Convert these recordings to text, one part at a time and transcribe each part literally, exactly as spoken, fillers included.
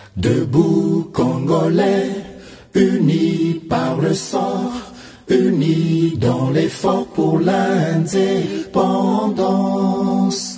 Debout Congolais, unis par le sort, unis dans l'effort pour l'indépendance.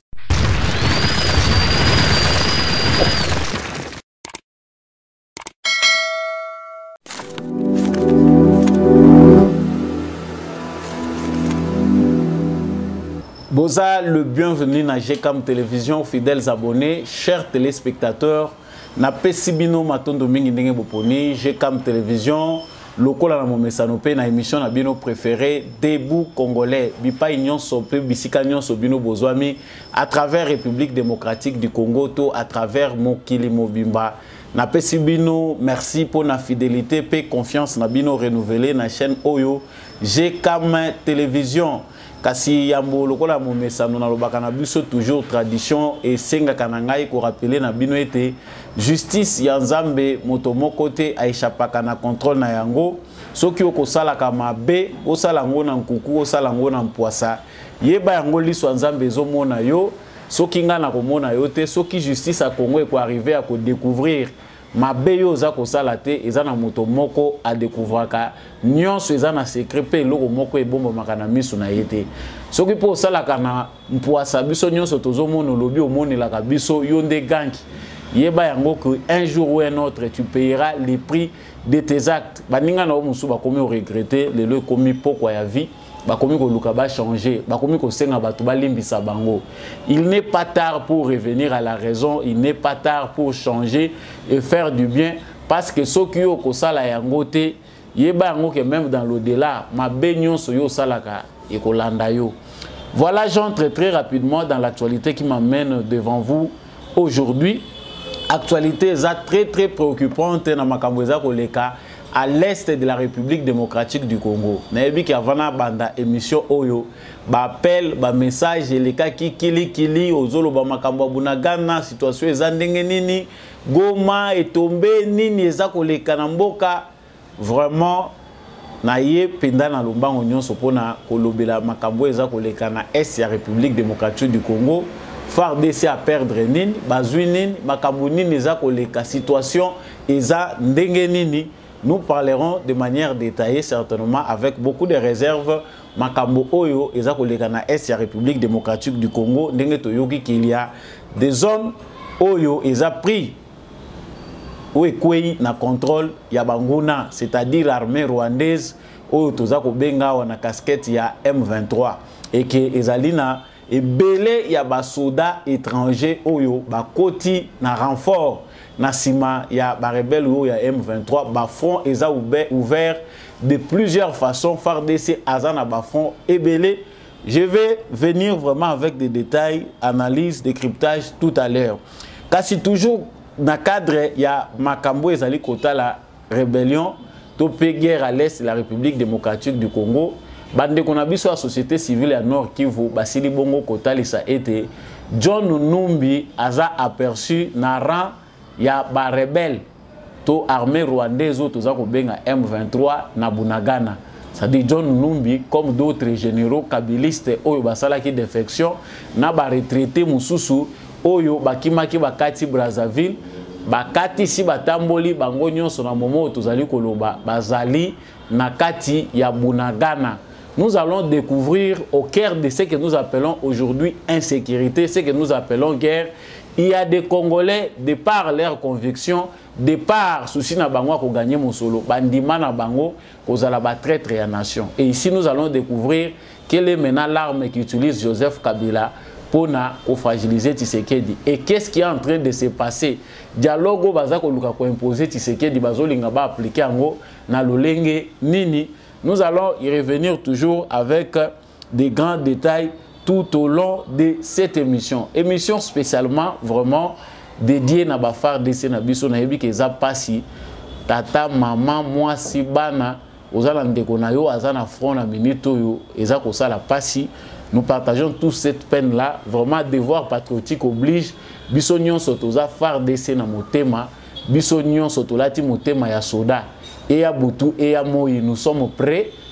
Boza, le bienvenu à G C A M Télévision, fidèles abonnés, chers téléspectateurs. Na pesibino matondo mingi ndenge boponi G C A M Télévision, lokola na momesanope na émission na bino préféré Debout Congolais, bipa union sope bisika nyonso bino bozwami à travers République démocratique du Congo to à travers Mokili Mobimba. Na pesibino, merci pour la fidélité et confiance na bino renouvelée na chaîne Oyo G C A M Télévision. Kasi yambo lokola momesano na lobaka na biso toujours tradition et senga kanangai ko rappeler na bino ete justice ya Nzambe moto moko te aishapaka na contrôle na yango soki okosala ka mabe osala ngo na nkuku osala ngo na mpwasa yeba yango liso Nzambe ezomona yo soki nga na komona yo te soki justice a Congo eko arriver à ko découvrir mabe yo za kosala te eza na moto moko a découvraka nyonso eza na secret pe loko moko ebomba makana miso na yete soki po sala kana mpwasa biso nyonso tozomona lobi omonelaka biso yo nde ganki yeba yango que un jour ou un autre tu payeras les prix de tes actes baninga na omusu bakomi o regretter lelo komi pokwa ya vie bakomi ko luka ba changer bakomi ko senga batu balimbisa bango. Il n'est pas tard pour revenir à la raison, il n'est pas tard pour changer et faire du bien parce que soki yo ko sala yango te yeba yango que même dans l'au-delà ma benyon so yo salaka et ko landa yo. Voilà, j'entre très rapidement dans l'actualité qui m'amène devant vous aujourd'hui. Actualité est très très préoccupante na makambo eza koleka à l'est de la République démocratique du Congo. Nayebi ki avana banda émission oyo ba appel ba message eleka ki kili kili ozolo ba makambo bunagana situation eza ndenge nini Goma etombe nini eza koleka na mboka vraiment na ye penda na lombango nyonso pona kolobela makambo eza koleka na est ya République démocratique du Congo. F A R D C à perdre nini bazui nini makambo nini eza koleka situation eza ndenge nini. Nous parlerons de manière détaillée certainement avec beaucoup de réserves. Makambo Oyo, eza koleka na est ya République démocratique du Congo, ndenge toyoki qu'il y a des zones Oyo eza pris ou ekwei na contrôle ya banguna, c'est-à-dire l'armée rwandaise Oyo toza ko benga wana casquette ya M vingt-trois et que ezalina et belé ya ba soldats étrangers Oyo ba koti na renfort. Nasima ya ba rebelle ou ya M vingt-trois ba front eza ouvert de plusieurs façons. F A R D C azana ba front ebelé. Je vais venir vraiment avec des détails, analyse, décryptage tout à l'heure. Car si toujours dans le cadre il y a makambo ezali kota la rébellion topé guerre à l'est de la République démocratique du Congo. Bande qu'on a biso la société civile à Nord Kivu basili bongo kota lisa été John Numbi aza aperçu na rang ya ba rebelle to armée rwandaise to za ko benga M vingt-trois na Bunagana. Ça dit John Numbi comme d'autres généraux kabilistes oyo basala ki défection na ba retraité mususu oyo bakimaki bakati Brazzaville bakati si batamboli bango nyonso na momo tozali koloba bazali na kati ya Bunagana. Nous allons découvrir au cœur de ce que nous appelons aujourd'hui insécurité, ce que nous appelons guerre. Il y a des Congolais, de par leurs convictions, de par souci na bango ko gagner mon solo, bandima na bango kozala ba traître ya nation. Et ici nous allons découvrir quelle est maintenant l'arme qu'utilise Joseph Kabila pour na ko fragiliser Tshisekedi. Et qu'est-ce qui est en train de se passer? Dialogue baza ko luka ko imposer Tshisekedi bazolinga ba appliquer ngo na lolenge nini. Nous allons y revenir toujours avec des grands détails tout au long de cette émission. Émission spécialement vraiment dédiée à F A R D C na biso na yebi keza pasi tata maman moi si bana ozala ndeko na yo azana front na minito yo eza ko sala pasi. Nous partageons tous cette peine là, vraiment devoir patriotique oblige biso nyonso toza F A R D C na motema biso nyonso tolati motema ya soda et à Boutou et à Moï. Nous sommes prêts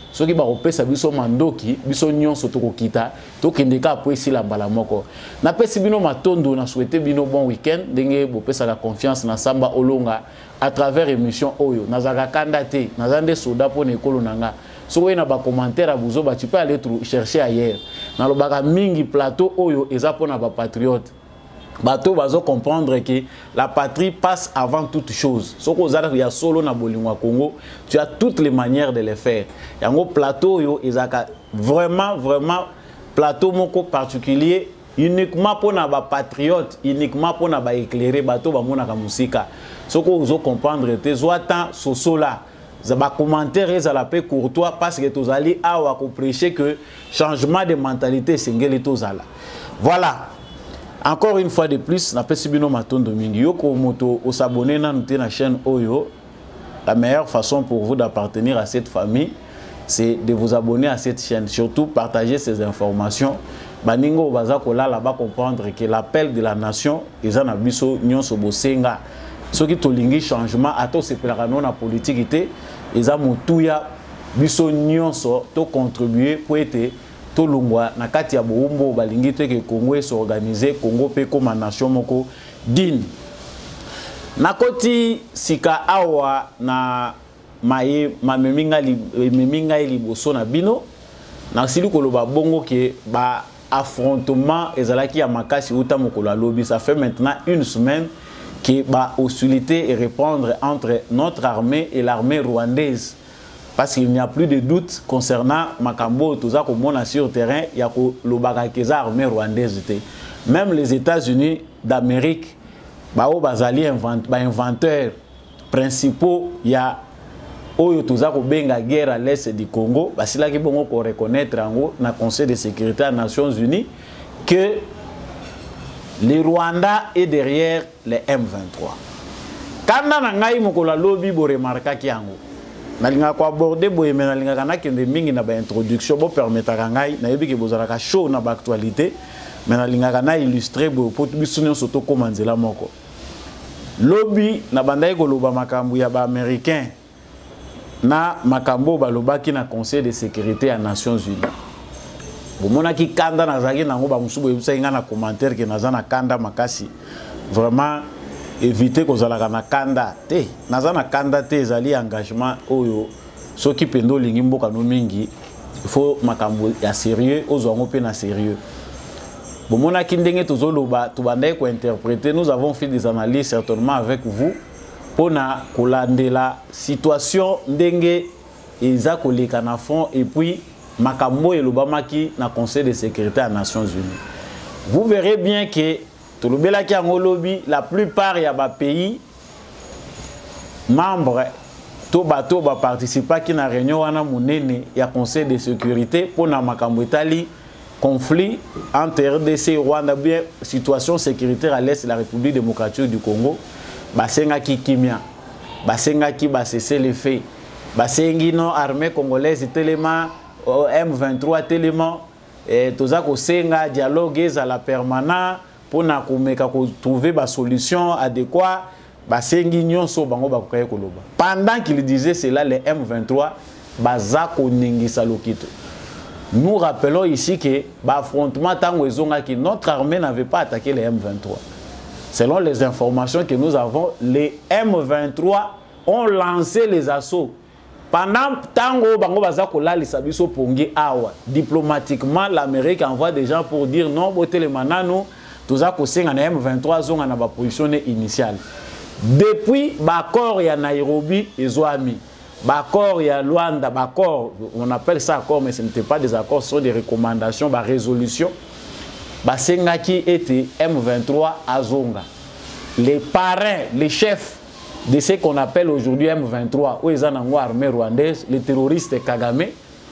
Ce qui va repérer biso mandoki, biso nyonso tokokita, tokendeka après si la mbala moko. Na pesi bino matondo na souhaité bino bon week-end, ndenge bo pesa la confiance na Samba Olonga à travers émission Oyo. Nazaka kandate, nazande soda pour nekolo nanga. Si vous avez des commentaires à vous, tu peux aller chercher ailleurs. Dans le baga mingi plateau Oyo, et ça pour les patriotes. Bateau va comprendre que la patrie passe avant toute chose. Ce que y a solo na bolingwa Congo, tu as toutes les manières de le faire. Et en plateau yo ezaka vraiment vraiment plateau moko particulier uniquement pour na ba patriote, uniquement pour na ba éclairer bateau ba mona ka musika. Ce que vous comprendre te zoatan sosola. Zaba commentaire ez la paix courtois parce que tous allez awa ko prêcher que changement de mentalité sengeli tozala. Voilà. Encore une fois de plus, na pesibino matondo mingi yoko moto o s'abonner na noter na chaîne Oyo. La meilleure façon pour vous d'appartenir à cette famille, c'est de vous abonner à cette chaîne. Surtout partager ces informations. Baningo baza kola là-bas comprendre que l'appel de la nation ezana biso nyonso bosenga. Ce qui tolingi changement ato se pelano na politique ité eza mutuya biso nyonso to contribuer pour être to lungwa na kati ya boumbo balingi te ke Congo s'organiser Congo pe comme nation moko digne. Na koti sika awa na maye mameminga li meminga liboso na bino na sili koloba bongo ke ba affrontement ezalaki ya makasi uta mokolo lobby. Ça fait maintenant une semaine que ba hostilité et répondre entre notre armée et l'armée rwandaise. Parce qu'il n'y a plus de doute concernant Makambo, tout ça comme on a sur le terrain, il y a le bagakeza armée rwandaise. Même les États-Unis d'Amérique, bah au bazali inventeurs principaux, il y a au tout ça benga guerre à l'est du Congo. Bah c'est là qu'il faut reconnaître en haut dans le Conseil de sécurité des Nations Unies que le Rwanda est derrière les M vingt-trois. Quand on a eu un lobby, on remarque qu'il y a un nalinga ko aborder boye mais nalinga kana kende mingi na ba introduction bo permettre ngai na yebi ke bozalaka show na ba actualité mais nalinga kana illustrer bo pour bisunyo soto komanzela moko lobby na bandai ko loba makambu ya ba américain na makambo ba lobaki na Conseil de sécurité des Nations Unies bomona ki kanda na zaki nango ba musubo yebisa inga na commentaire ke nazana kanda makasi vraiment éviter que zalaka na kanda te nazana kanda te ezali engagement oyo soki pendo lingi mboka no mingi il faut makambo ya sérieux ozwango pe na sérieux bomona ki ndenge tozoloba tubandai ko interpréter. Nous avons fait des analyses certainement avec vous pour na kolandela situation ndenge eza koleka na fond et puis makambo elobamaki na Conseil de sécurité des Nations Unies. Vous verrez bien que la plupart des pays membres to bato ba participer qui na réunion wana munene ya Conseil de sécurité pour na makambo etali conflit entre R D C et Rwanda bien situation sécuritaire à l'est de la République démocratique du Congo basenga ki kimia basenga ki ba cesser les faits basengi non armée congolaise tellement M vingt-trois tellement et toza ko senga dialogue à la permanent pour na komeka ko trouver ba solution adéquate ba sengi nyonso bango ba kokaye koloba. Pendant qu'il disait cela, les M vingt-trois baza ko ningisa lokito. Nous rappelons ici que l'affrontement tango ezonga ki notre armée n'avait pas attaqué les M vingt-trois. Selon les informations que nous avons, les M vingt-trois ont lancé les assauts. Pendant tango bango baza ko la lisabiso pongi awa. Diplomatiquement, l'Amérique envoie des gens pour dire non, boté les manano tout ça que c'est un M vingt-trois zone na ba position initiale. Depuis l'accord ya Nairobi et Zoami, l'accord ya Luanda, l'accord on appelle ça accord mais ce n'était pas des accords, ce sont des recommandations, des résolutions. Basengaki était M vingt-trois à Zonga. Les parrains, les chefs de ce qu'on appelle aujourd'hui M vingt-trois, où ils ont armée rwandaise, les terroristes Kagame,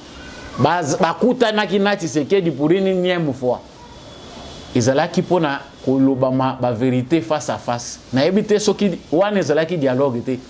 bakutanaki na Tshisekedi pour une énième fois. Ezalaki pona kolobama ba vérité face à face. Na ebité soki wana ezalaki dialogue té.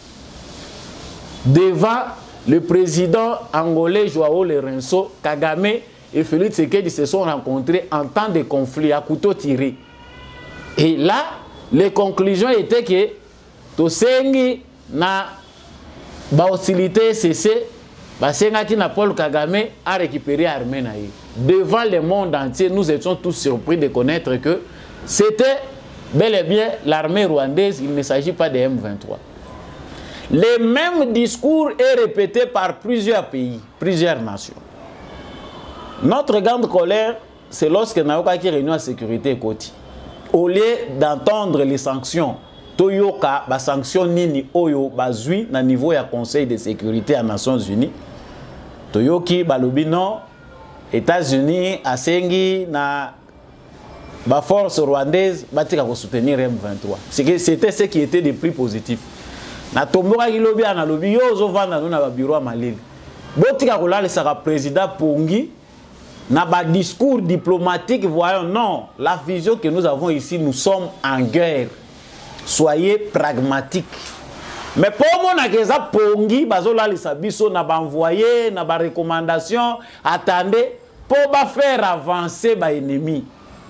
Devant le président angolais Joao Lourenço, Kagame et Félix Tshisekedi se sont rencontrés en temps de conflit à couteau tiré. Et là, les conclusions étaient que tosengi na ba hostilité cessé Basengaki na Paul Kagame a récupéré l'armée naïe. Devant le monde entier, nous étions tous surpris de connaître que c'était bel et bien l'armée rwandaise, il ne s'agit pas de M vingt-trois. Le même discours est répété par plusieurs pays, plusieurs nations. Notre grande colère, c'est lorsque Naoka qui réunit la sécurité côté. Au lieu d'entendre les sanctions, Toyoka, ba sanctions nini oyo bazui na niveau ya Conseil de sécurité des Nations Unies. Toyoki balobi non, États-Unis asengi na ba force rwandaise batika ko soutenir M vingt-trois. C'était ce qui était le plus positif. Na tomboka ki lobi ana lobi yo zo vanda na ba bureau malili. Botika ko la le président Pongi. Dans le discours diplomatique, voyons, non, la vision que nous avons ici, nous sommes en guerre. Soyez pragmatiques. Mais pour moi, nous avons pongi, nous avons envoyé, nous avons recommandation, attendez, pour faire avancer l'ennemi.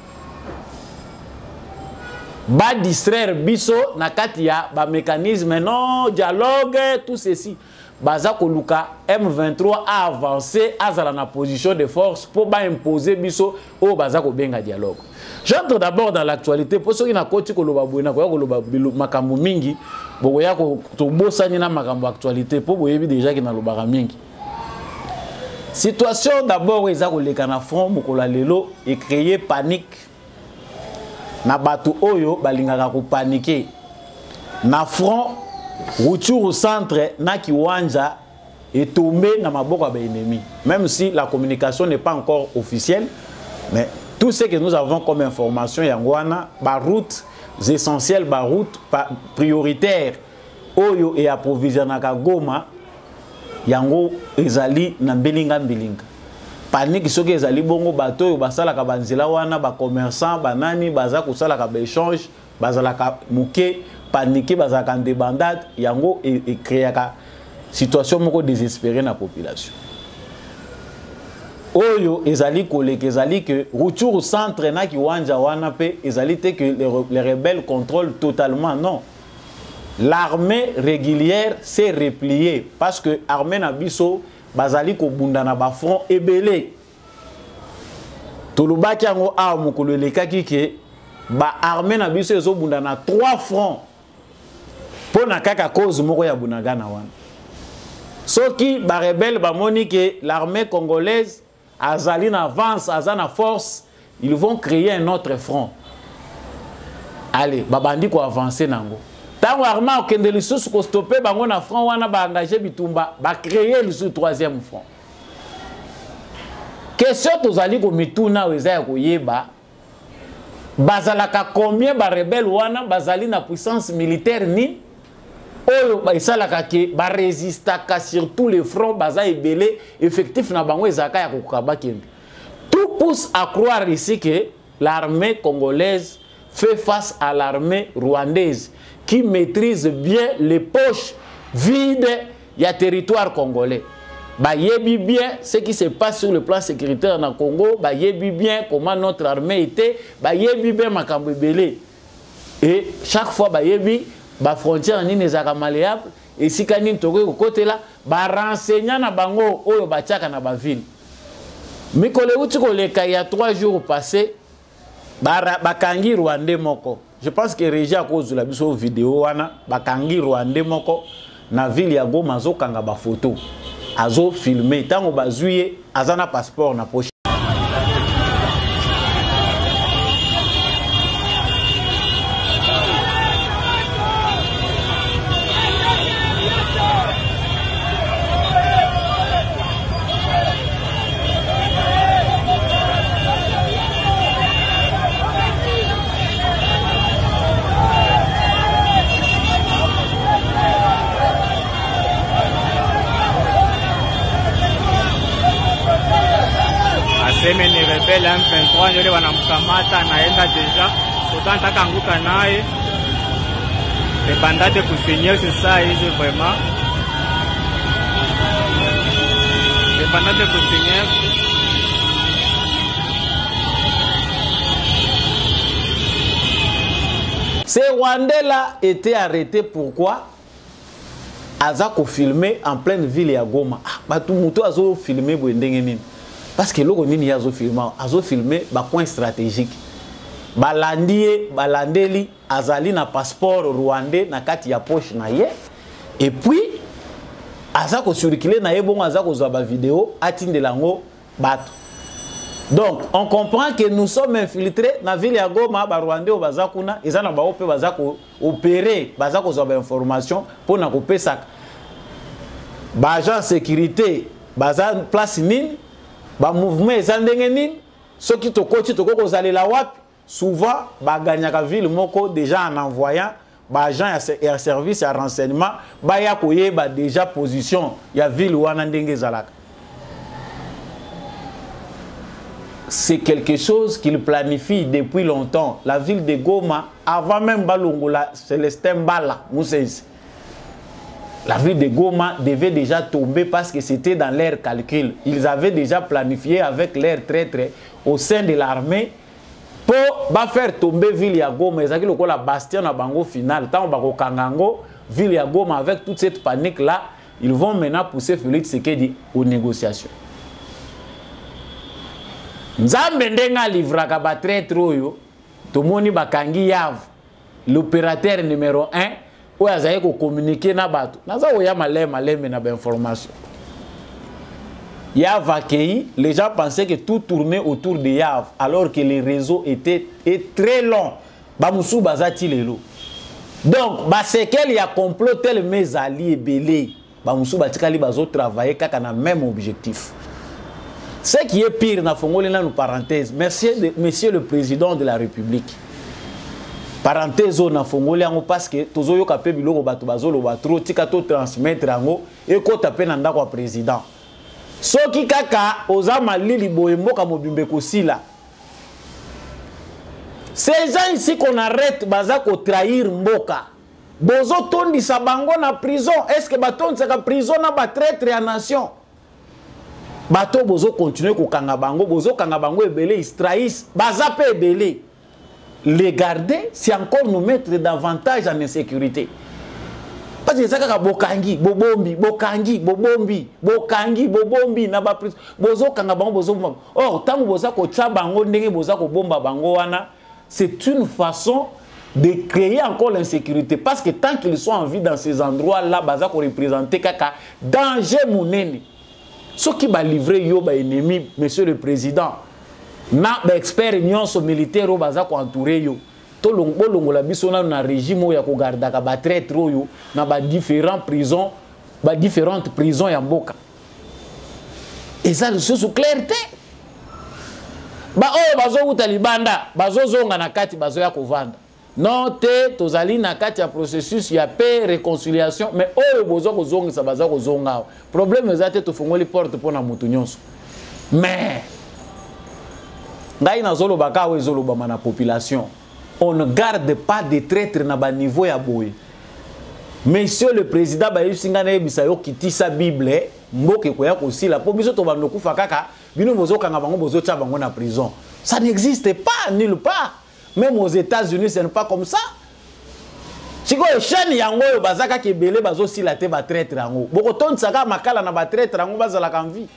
Ba distraire biso na katia ba mécanisme non dialogue tout ceci. Baza Koluka M vingt-trois a avancé à la position de force pour ba imposer biso au baza ko benga dialogue. J'entre d'abord dans l'actualité pour ceux qui na koti ko loba buena ko loba makambo mingi boko ya ko to bosani na makambo actualité pour boyebi déjà ki na loba mingi. Situation d'abord eza ko leka na front mokola lelo et créer panique. Na batu oyo balingaka ko paniquer na front retour au centre na kiwanja est tombé na maboko ba ennemi, même si la communication n'est pas encore officielle, mais tout ce que nous avons comme information yangwana ba route essentielles, ba route prioritaire oyo et approvisionnaka Goma yango ezali na mbelinga mbelinga. Panique soki ezali bongo bato oyo basalaka banzela wana ba commerçant banani baza kosala ka ba échange bazalaka muke paniquer bazalaka en débandade yango et, et créer ka situation moko désespérée na population. Oyo ezali koleke ezali que retour au centre na kiwanja wana pe ezali te que les, les rebelles contrôlent totalement, non. L'armée régulière s'est repliée parce que l'armée na biso bazali ko bunda na ba front ebelé. Tolubaki yango a mokolo lekaki ke ba armée na biso ezo bunda na trois fronts. Pona kaka cause moko ya bunagana wana. Soki ba rebelle ba moni ke l'armée congolaise azali na avance, azana force, ils vont créer un autre front. Allez, ba bandi ko avancer nango. Tango arma okende lisusu ko stopper bango na front wana ba engager bitumba, ba créer le troisième front. Question tozali ko mituna weza ya koyeba bazalaka combien ba rebelle wana bazali na puissance militaire ni oyo ba isalaka ke ba résistaka sur tous les fronts baza ebele effectif na bango ezaka ya kokaba kende. Tout pousse à croire ici que l'armée congolaise fait face à l'armée rwandaise qui maîtrise bien les poches vides du territoire congolais. Bah yebi bien ce qui se passe sur le plan sécuritaire dans le Congo, bah yebi bien comment notre armée était, bah yebi bien makambo belé. Et chaque fois bah yebi bah frontière ni nezaka malléable et si kani toke ko côté là bah renseignant na bango oyo ba tiaka na ba ville. Mikole uti ko leka il y a trois jours passés bah bakangi Rwandais moko. Je pense que Régie à cause de la biso vidéo wana bakangi Rwandais moko na ville ya Goma zo kanga ba photo. Azo filmé tango bazuye azana passeport na poche. Seme ni rebelle M vingt-trois ndio wanamkamata naenda deja kutaka kanguka naye le bandat de cousigner c'est ça hivi vraiment le bandat de cousigner ces Rwandais là étaient arrêtés pourquoi? Azako filmé en pleine ville ya Goma. Ah, bah tout muto azo filmé bo ndenge nini. Parce que loko nini azo filmé, azo filmé ba point stratégique. Balandie, balandeli azali na passeport rwandais na kati ya poche na ye. Et puis azako circuler na ye bon azako zwa ba vidéo atinde lango bato. Donc, on comprend que nous sommes infiltrés dans la ville de Goma, ba Rwandais au Bazakuna, ils ont opéré, bazako opérer, bazako zoba information pour na couper ça. Ba agent sécurité, bazan place nin, ba mouvement ezan ndenge nin, ceux qui to coach to ko zali la wap, souvent ba gagnaka ville moko déjà en envoyant ba agent et service à renseignement, ba ya koye ba déjà position, ya ville wana ndenge zalaka. C'est quelque chose qu'il planifie depuis longtemps. La ville de Goma, avant même Balongola, Célestin Bala, la ville de Goma devait déjà tomber parce que c'était dans leur calcul. Ils avaient déjà planifié avec leurs traîtres au sein de l'armée pour faire tomber la ville de Goma. Ils ont la bastion à Bango final. Tant que Kangango, ville de Goma, avec toute cette panique-là, ils vont maintenant pousser Félix Tshisekedi aux négociations. Nzambe ndenga livraka ba traître oyo tomoni bakangi yav l'opérateur numéro un oyo azaye ko communiquer na bato naza oya malema maleme na ba information Yav accueilli, les gens pensaient que tout tournait autour de Yav alors que le réseau était est très long bamusu bazati lelo donc ba c'est qu'elle y a complot tel mes alliés belé bamusu batikali bazo travailler kaka na même objectif. Ce qui est pire, dans une parenthèse, merci, monsieur le président de la République. Parenthèse, parce que tous les gens qui ont été transmettre et qui ont été président. Ce qui est ces gens ici qu'on arrête de trahir Mboka. Bozo tondi sa bango na prison. Est-ce que baton sa prison na ba traître à nation? Bato bozo continue ko kanga bango, bozo kanga bango ebele, ils trahissent, bazape ebele. Les garder, c'est encore nous mettre davantage en insécurité. Parce que ça kaka bokangi, bobombi, bokangi, bobombi, bokangi, bobombi na ba prison. Bozo kanga bango bozo bango. Or tant bozo ko tcha bango ndenge bozo ko bomba bango wana, c'est une façon de créer encore l'insécurité parce que tant qu'ils sont en vie dans ces endroits-là, baza ko représenter kaka danger monene. Ce qui va livrer yo ba ennemi, monsieur le président, na ba expert nyonso militaire au baza ko entourer yo. To longo longo la biso na na régime ya ko garda ka ba traître yo na ba différentes prisons, ba différentes prisons ya mboka. Et ça le sous clarté. Ba oh bazo utalibanda, bazo zonga na kati bazo ya kovanda. Non te tozali na kati ya processus ya paix réconciliation mais oyo bozo ko zonga sa baza ko zonga. Problème ezate to fungoli porte pona mutu nyonso. Mais ngai na zolo baka we zolo ba na population. On ne garde pas de traîtres na ba niveau ya boy. Monsieur le président ba yusinga na yebisa yo kiti sa Bible mboke ko ya ko sila po biso to ba nokufa kaka bino bozo kanga bango bozo tcha bango na prison. Ça n'existe pas nulle part. Même aux États-Unis, ce n'est pas comme ça. Si vous avez chaîne yango yo bazaka ki belé bazo sila te ba traître yango. Boko ton saka makala na ba traître yango bazala kan vie.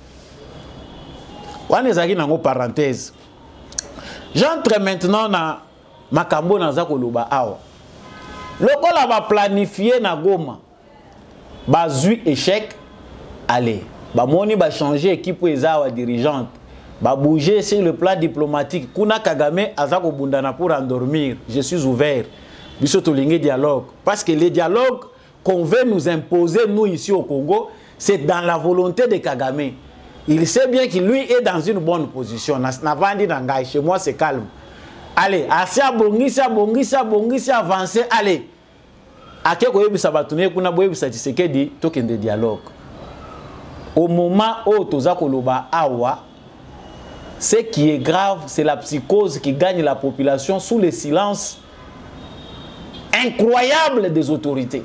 Wana ezaki nango parenthèse. J'entre maintenant na makambo na zako loba awa. Lokola ba planifier na Goma. Ba zui échec allez. Ba moni ba changer équipe ezawa dirigeante. Ba bouger sur le plan diplomatique. Kuna Kagame azako bundana pour endormir. Je suis ouvert. Biso tolingue dialogue. Parce que les dialogues qu'on veut nous imposer, nous ici au Congo, c'est dans la volonté de Kagame. Il sait bien qu'il lui est dans une bonne position. Chez moi, c'est calme. Allez, assez abongisi, abongisi, abongisi, avancer. Allez. Akeko yebisa batune kuna boyebisa Tshisekedi token de dialogue. Au moment où tozako loba awa, ce qui est grave, c'est la psychose qui gagne la population sous le silence incroyable des autorités.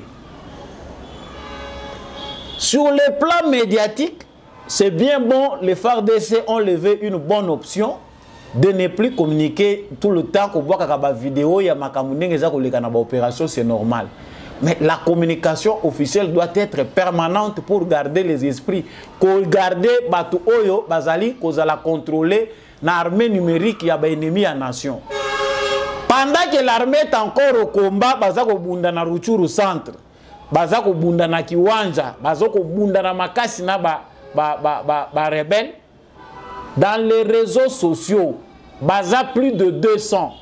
Sur le plan médiatique, c'est bien bon, les F A R D C ont levé une bonne option de ne plus communiquer tout le temps qu'on voit qu'il y a des vidéos, il y a des opérations, c'est normal. Mais la communication officielle doit être permanente pour garder les esprits. Pour garder Batu Oyo, Bazali, qu'on la contrôler l'armée numérique, il y a des ennemis à la nation. Pendant que l'armée est encore au combat, Bazako Bunda na Ruchuru centre, Bazako Bunda na Kiwanja, Bazako Bunda na Makasi na ba, ba, ba, ba, ba rebelle, dans les réseaux sociaux, Baza plus de deux cents.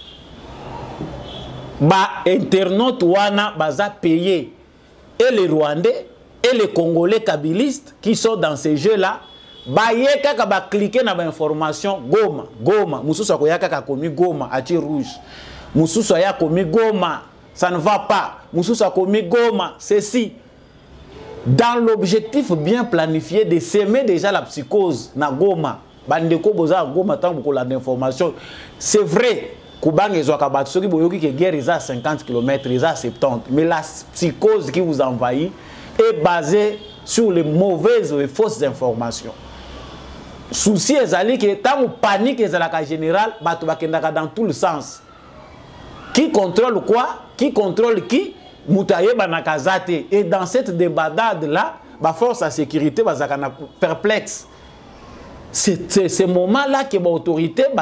Ba internautes wana baza payé et les Rwandais et les Congolais kabylistes qui sont dans ces jeux-là, ba yeka ka ba cliquer na ba information Goma, Goma, mususu akoyaka ka komi Goma ati rouge. Mususu aya komi Goma, ça ne va pas. Mususu akomi Goma, ceci. Dans l'objectif bien planifié de s'aimer déjà la psychose na Goma, bandeko boza Goma tant pour la d'information. C'est vrai. Koubang et Zouakabat, ceux qui voient que la guerre est à cinquante kilomètres, ils à soixante. Mais la psychose qui vous envahit est basée sur les mauvaises et fausses informations. Souci est allé que tant que panique est à la générale, dans tout le sens. Qui contrôle quoi? Qui contrôle qui? Moutaye Banakazate. Et dans cette débandade-là, la force de sécurité va perplexe. C'est ce moment-là que l'autorité va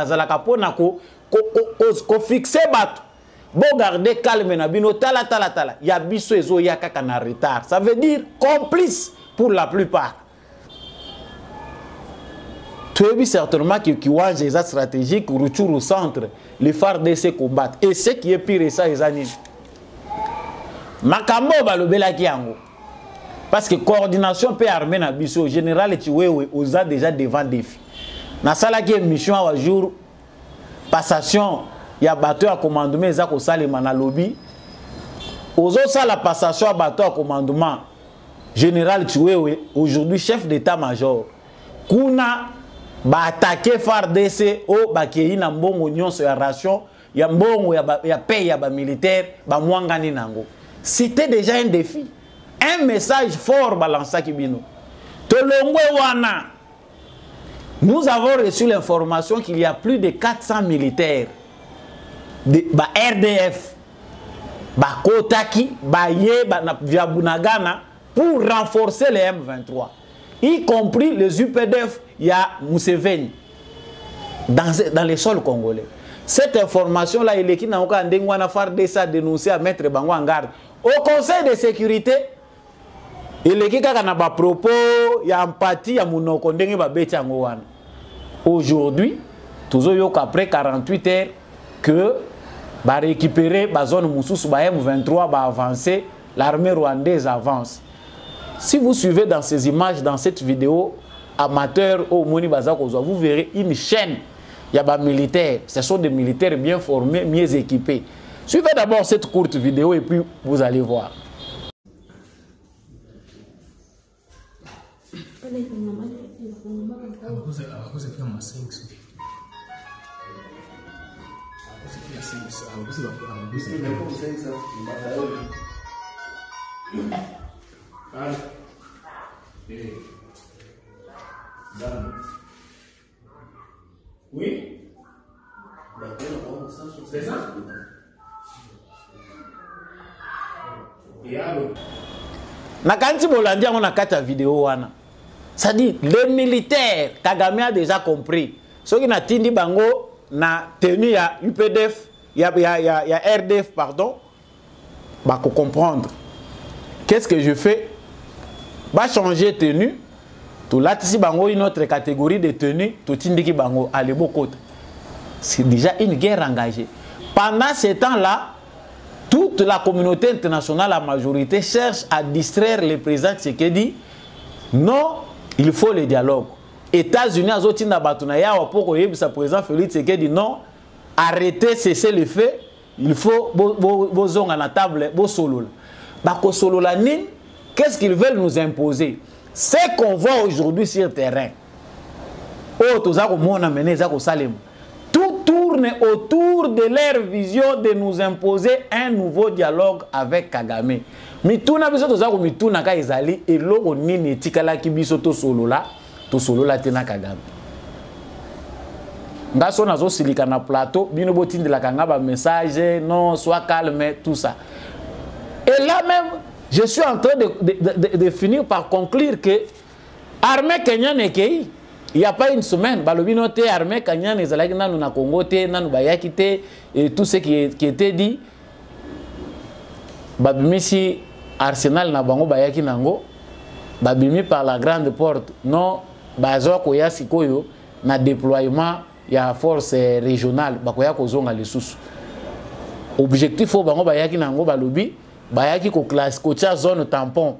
ko fixer bateau. Bon garder calme na bino tala tala tala. Ya biso ezo ya kaka na retard. Ça veut dire complice pour la plupart. Tu as vu certainement que Kiwanja est stratégique ou Ruchuru centre, les F A R D C combattent. Et ce qui est pire, ça les années. Makambo balobela ki yango. Parce que coordination peut armée na biso général Chiwewe osa déjà devant défi. Na sala qui est mission à jour passation, il y a bateau à commandement, ils ont salé na lobby. Ozo ça la passation à bateau à commandement. Général Chiwewe aujourd'hui chef d'état-major. Kuna ba attaquer F A R D C o ba kei na mbongo nyonso ya ration, ya mbongo ya ba, ya paye ya ba militaire, ba mwangani nango. C'était déjà un défi. Un message fort balancé Kibino. Tolongwe wana. Nous avons reçu l'information qu'il y a plus de quatre cents militaires de bah, R D F, bah, Kotaki, bah, Ye, bah, Bunagana pour renforcer les M vingt-trois. Y compris les U P D F, il y a Museveni dans, dans les sols congolais. Cette information-là, il est qui n'a aucun dénouement faire de ça dénoncer à mettre Bango en garde. Au Conseil de sécurité, il est qui a ba propos, il y a empathie, il y a monoko ndenge ba beti yango wana. Aujourd'hui, toujours après quarante-huit heures que ba récupérer ba zone mususu ba M vingt-trois ba avancer, l'armée rwandaise avance. Si vous suivez dans ces images dans cette vidéo amateur au moni bazako vous verrez une chaîne. Il y a des militaires, ce sont des militaires bien formés, mieux équipés. Suivez d'abord cette courte vidéo et puis vous allez voir. Oui. C'est ça. Nakanti Bolandi on a quatre vidéos wana. Ça dit les militaires Kagame a déjà compris. Ceux qui n'a tindi bango na tenu ya U P D F, ya ya ya, ya R D F pardon. Bah pour comprendre. Qu'est-ce que je fais? Bah changer tenue. Tout là ici bango une autre catégorie de tenue, tout tindi ki bango allez beaucoup. C'est déjà une guerre engagée. Pendant ce temps-là, toute la communauté internationale, la majorité, cherche à distraire le président Tshisekedi. Non, il faut le dialogue. États-Unis, pour le président Félix Tshisekedi, non, arrêtez, cessez le fait. Il faut vos à la table, vos solos. Qu'est-ce qu'ils veulent nous imposer? Ce qu'on voit aujourd'hui sur le terrain. Oh, tout ça, on a mené ça au Salem. Tout tourne autour de leur vision de nous imposer un nouveau dialogue avec Kagame. Mais tout n'a besoin de ça comme tout n'a qu'à ezali et l'eau ni netikala ki biso to solo là, to solo là tena Kagame. Ngaso nazo silika na plateau, bino botindi la kanga ba message non sois calme tout ça. Et là même, je suis en train de, de, de, de finir par conclure que l'armée kenyane il n'y a pas une semaine, balobino te armée kenyane ezalaki nanu na Congo te, nanu bayaki te, et tout ce qui, qui était dit, babimisi Arsenal na bango bayaki nango, babimi par la grande porte, non, bazoa koya sikoyo na déploiement ya force régionale, bakoya kozonga lisusu. Objectif au bango bayaki nango balobi, bayaki ko classe ko tia zone tampon.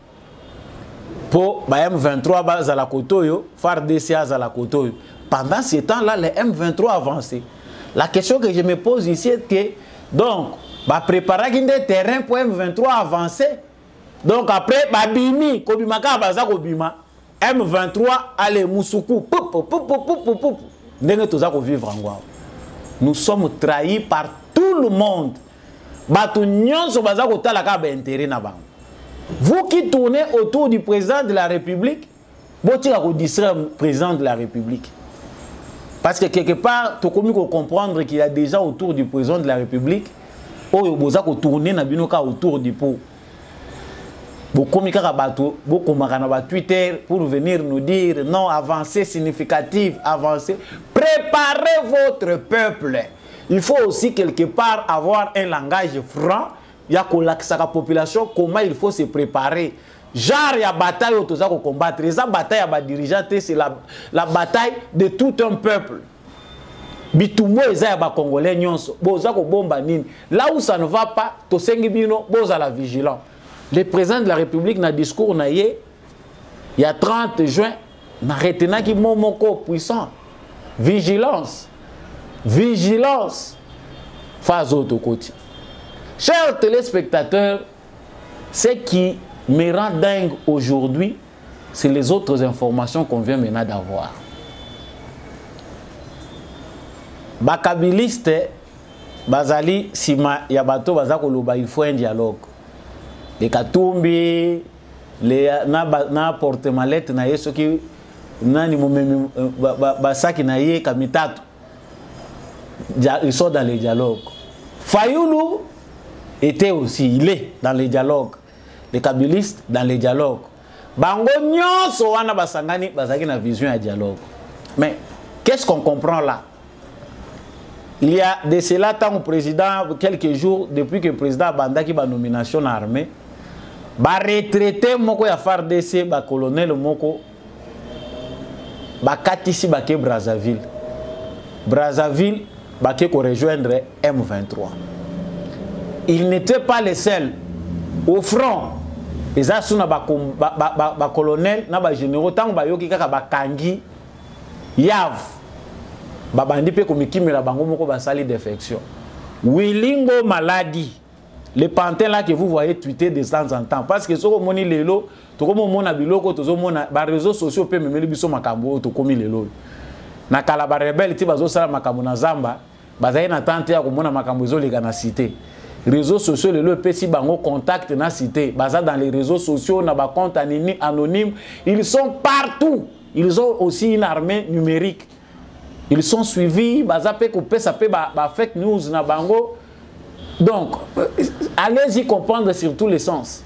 Pour M vingt-trois à la Kotoyo, F A R D C à la Kotoyo. Pendant ce temps-là, les M vingt-trois avançaient. La question que je me pose ici est que, donc, bah préparer des terrains pour M vingt-trois avancer. Donc après, bah bimi, kobimaka baza kobima, M vingt-trois allez Moussoukou, poup poup poup poup poup poup. N'engue toza ko vivre en Guao. Nous sommes trahis par tout le monde. Bah tout nyonso baza ko talaka ba intérêt na bango. Vous qui tournez autour du président de la République, vous avez distraire le président de la République. Parce que quelque part, tu as comprendre qu'il y a déjà autour du président de la République, vous avez tourné autour du pot. Vous avez Twitter pour venir nous dire non, avancée significative, avancée. Préparez votre peuple. Il faut aussi quelque part avoir un langage franc. Il y a la population, comment il faut se préparer. Genre, il y a bataille où tu as combattre. Et ça, bataille à dirigeant, c'est la, la bataille de tout un peuple. Bitumbo eza ya Congolais nyonso. Boza ko bomba nini. Là où ça ne va pas, to sengi bino, boza la vigilant. Le président de la République na discours na ye, il y a trente juin, na retena ki momoko puissant. Vigilance. Vigilance. Phase auto côté. Chers téléspectateurs, ce qui me rend dingue aujourd'hui, c'est les autres informations qu'on vient maintenant d'avoir. Bakabiliste, Bazali, Sima, Yabato, Bazako, Loba, il faut un dialogue. Les Katumbi, les na porte-mallette, na yeso qui na ni mumemi basaki na ye kamitatu. Ils sont dans les dialogues. Fayoulou était aussi, il est dans les dialogues. Les kabylistes dans les dialogues. Bango nyonso wana basangani bazaki na vision à dialogue. Mais qu'est-ce qu'on comprend là? Il y a de cela tant au président quelques jours depuis que le président a bandaki ba nomination à l'armée, ba retraité moko ya F A R D C, ba colonel moko ba katisi ba ke Brazzaville. Brazzaville ba ke ko rejoindre M vingt-trois. Il n'était pas le seul. Au front, les asuna ba ba ba ba colonel na ba généraux tant ba yoki kaka ba kangi yav ba bandi pe komikimela bango moko ba sali défection. Wilingo maladie. Le pantin là que vous voyez tweeter de temps en temps parce que soko moni lelo to komo mona biloko to zo mona ba réseaux sociaux pe memeli biso makambo to komi lelo. Na kala ba rebelle ti bazo sala makambo na zamba bazai na tante ya komona makambo zo lega na cité. Réseaux sociaux, le petit bango contact na cité, basé dans les réseaux sociaux, na ba compte anonyme, ils sont partout. Ils ont aussi une armée numérique. Ils sont suivis, basé pe couper ça pe ba fake news na bango. Donc, allez-y comprendre sur tous les sens.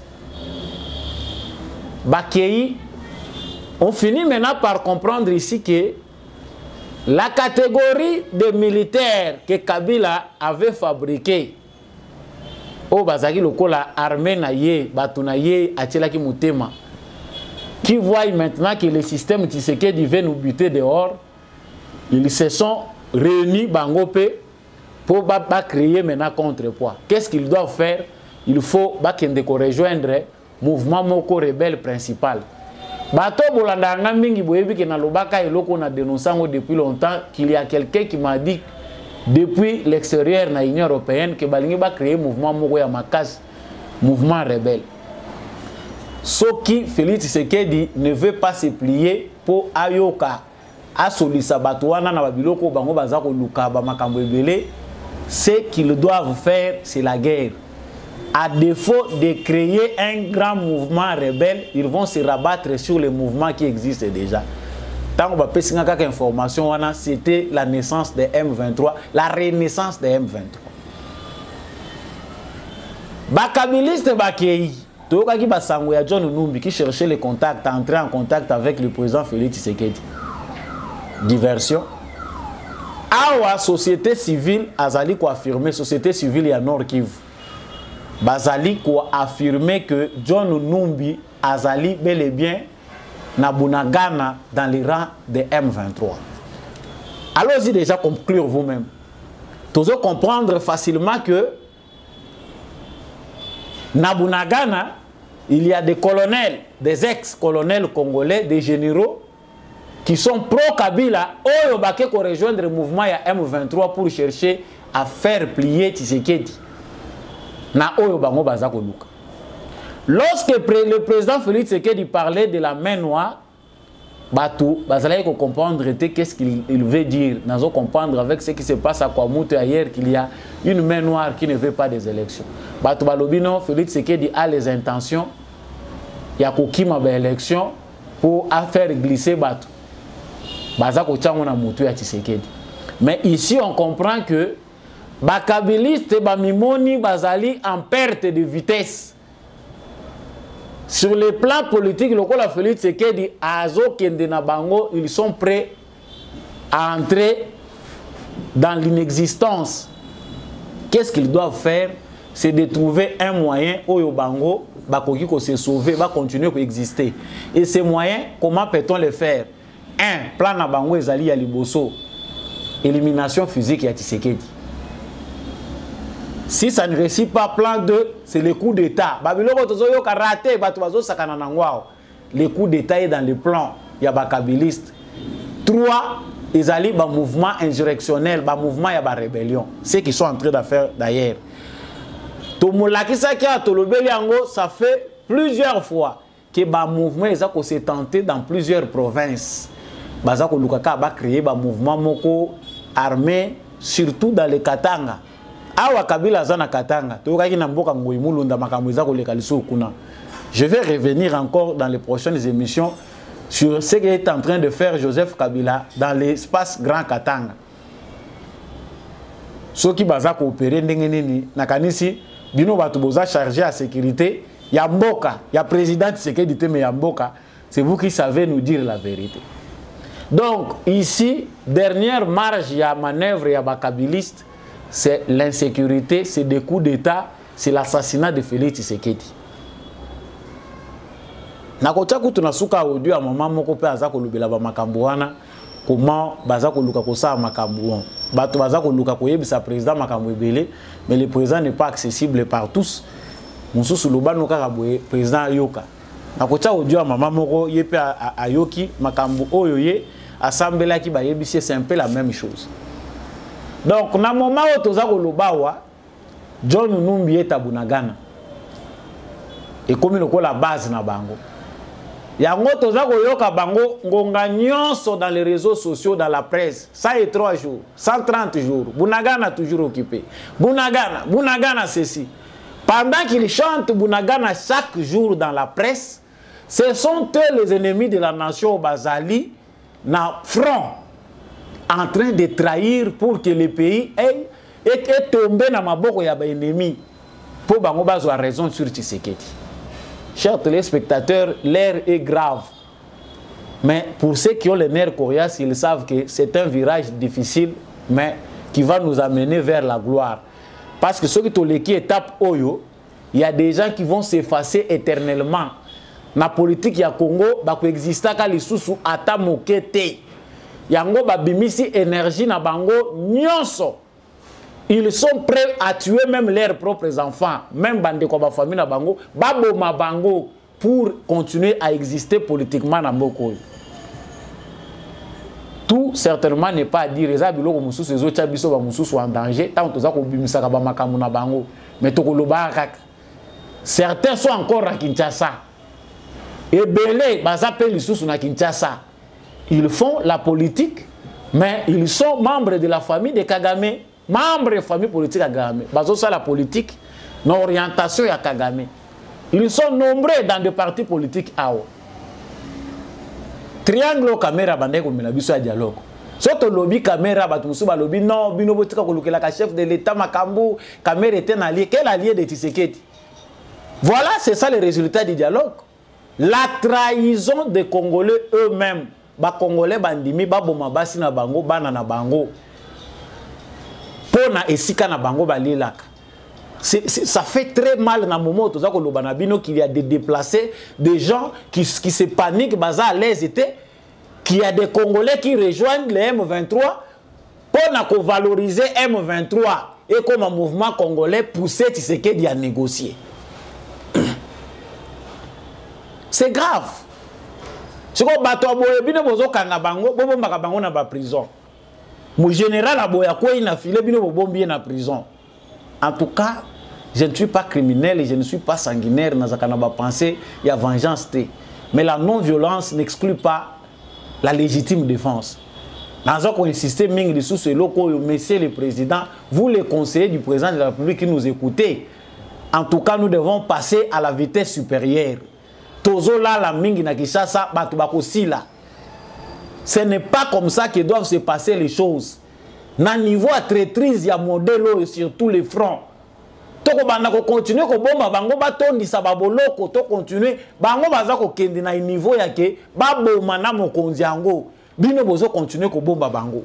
Bakei, on finit maintenant par comprendre ici que la catégorie de militaires que Kabila avait fabriquée o bazaki lokola armée na ye batu na ye atielaki mutema qui voient maintenant que le système Tshisekedi veut nous buter dehors. Ils se sont réunis bangope pour ba, ba créer maintenant contrepoids. Qu'est-ce qu'ils doivent faire? Il faut ba kende ko rejoindre mouvement moko rebelle principal. Bato bolanda nga mingi boyebi ke na lobaka eloko na dénonçango depuis longtemps qu'il y a quelqu'un qui m'a dit depuis l'extérieur na l'Union européenne que balingi ba créer mouvement moko ya makas, mouvement rebelle. Ce qui Félix Tshisekedi ne veut pas se plier pour ayoka asolisa batouana na babiloko bango bazako luka ba makambo ebele. Ce qu'ils doivent faire, c'est la guerre. À défaut de créer un grand mouvement rebelle, ils vont se rabattre sur les mouvements qui existent déjà. Tant qu'on va passer quelques informations, c'était la naissance de M vingt-trois, la renaissance de M vingt-trois. Bakabiliste bakei. Toka ki basango ya John Numbi qui cherchait les contacts, entrer en contact avec le président Félix Tshisekedi. Diversion. Awa société civile azali ko affirmer société civile ya Nord Kivu. Bazali ko affirmer que John Numbi azali bel et bien na Bunagana dans les rangs de M vingt-trois. Allons-y déjà conclure vous-même. Tous comprendre facilement que na Bunagana, il y a des colonels, des ex-colonels congolais, des généraux qui sont pro-Kabila, ou qui ont rejoindre le mouvement M vingt-trois pour chercher à faire plier Tshisekedi. Na oyo bango bazako luka. Lorsque le président Félix Tshisekedi parlait de la main noire, Batou, bazalaï ko comprendre qu'est-ce qu'il veut dire. Nous comprendre avec ce qui se passe à Kwamout ailleurs qu'il y a une main noire qui ne veut pas des élections. Batou balobino Félix Tshisekedi a les intentions. Il y a kokima ba élection pour faire glisser Batou. Bazako tchango na mutu ya Tshisekedi. Mais ici on comprend que bakabiliste bamimoni bazali en perte de vitesse. Sur le plan politique, le Kola Félix Tshisekedi Azo Kende na bango, ils sont prêts à entrer dans l'inexistence. Qu'est-ce qu'ils doivent faire? C'est de trouver un moyen où yo bango bakoki ko se sauver, va continuer à exister. Et ces moyens, comment peut-on les faire? Un, plan na bango ezali ya liboso, élimination physique ya Tshisekedi. Si ça ne réussit pas, plan deux, c'est le coup d'État. Le coup d'État est dans le plan. Il y a des kabilistes. Trois, ils allaient dans le mouvement insurrectionnel, dans le mouvement de rébellion. C'est ce qu'ils sont en train de faire d'ailleurs. Ça fait plusieurs fois que le mouvement s'est tenté dans plusieurs provinces. Il a créé un mouvement armé, surtout dans les Katanga. Awa Kabila zana Katanga, je vais revenir encore dans les prochaines émissions sur ce qu'est en train de faire Joseph Kabila dans l'espace Grand Katanga. Ceux qui baza coopérer ndengenini nakanisi bino batu boza chargé à sécurité ya mboka ya président Tshisekedi te mais ya mboka, c'est vous qui savez nous dire la vérité. Donc ici dernière marge ya manœuvre ya bakabiliste, c'est l'insécurité, c'est des coups d'État, c'est l'assassinat de Félix Tshisekedi. Nakocha kutunasuka audio ya mama moko pe azako lubela ba makambo wana comment bazako luka kosa makambo. Bato bazako luka koyebisa président makambo ebele, mais le président n'est pas accessible par tous. Mususu lobano kaka boye président yoka. Nakocha audio ya mama moko yepe ayoki makambo oyo ye assemblée ki ba yebisi, c'est un peu la même chose. Donc, na moment où toza kolobawa, John Numbi est à Bunagana. Et comme il la base na bango. Yango toza koyoka bango ngonga nyonso dans les réseaux sociaux, dans la presse. cent trois jours, cent trente jours. Bunagana toujours occupé. Bunagana, Bunagana ceci. Pendant qu'ils chantent Bunagana chaque jour dans la presse, ce sont eux les ennemis de la nation au Bazali, na front, en train de trahir pour que le pays ait, ait, ait tombé dans ma boko ya ba ennemi pour bango bazo a raison sur Tshisekedi. Chers téléspectateurs, l'air est grave. Mais pour ceux qui ont les nerfs coriaces, ils savent que c'est un virage difficile, mais qui va nous amener vers la gloire. Parce que ceux qui ont l'équipe étape Oyo, il y a des gens qui vont s'effacer éternellement. La politique ya Congo, ba ko exista ka lisusu ata mokete. Yango babimisi énergie na bango nyonso. Ils sont prêts à tuer même leurs propres enfants, même bande ko ba famille na bango, babo ma bango pour continuer à exister politiquement na mboko. Tout certainement n'est pas à dire eza biloko mususu ezo tia biso ba mususu en danger tant toza ko bimisa ka ba makamu na bango, mais to ko loba kaka. Certains sont encore à Kinshasa. Et belé baza pe lisusu na Kinshasa. Ils font la politique, mais ils sont membres de la famille de Kagame, membres de la famille politique de Kagame. Bazo ça la politique, l'orientation à Kagame. Ils sont nombreux dans des partis politiques à haut. Triangle caméra bande comme la biso dialogue. Surtout lobby caméra batumusu ba lobby non bino botika kolukela ka chef de l'état makambu caméra était un allié, quel allié de Tshisekedi? Voilà, c'est ça le résultat du dialogue. La trahison des Congolais eux-mêmes. Ba Congolais bandimi ba boma basi na bango bana na bango. Pona esika na bango balilaka. Ça fait très mal dans le moment où qu'il y a des déplacés, des gens qui, qui se paniquent, à l'aise, qu'il y a des Congolais qui rejoignent les M vingt-trois pour valoriser M vingt-trois et comme un mouvement congolais poussé Tshisekedi à négocier. C'est grave. Si vous avez en prison, mon général a filé en prison. En tout cas, je ne suis pas criminel et je ne suis pas sanguinaire dans ce qu'on a pensé, il y a vengeance. Mais la non-violence n'exclut pas la légitime défense. Dans ce qu'on insiste, Monsieur le Président, vous les conseillers du Président de la République qui nous écoutez, en tout cas, nous devons passer à la vitesse supérieure. Tozo là, la mingi na Kishasa, batubako là. Ce n'est pas comme ça que doivent se passer les choses. Na niveau à traîtrise, il y a modèle sur tous les fronts. Toko banda ko continuer ko bomba bango batondi sa baboloko to continuer bango baza ko kendi na niveau yake ba boma na mokonzi yango bino bozo continuer ko bomba bango.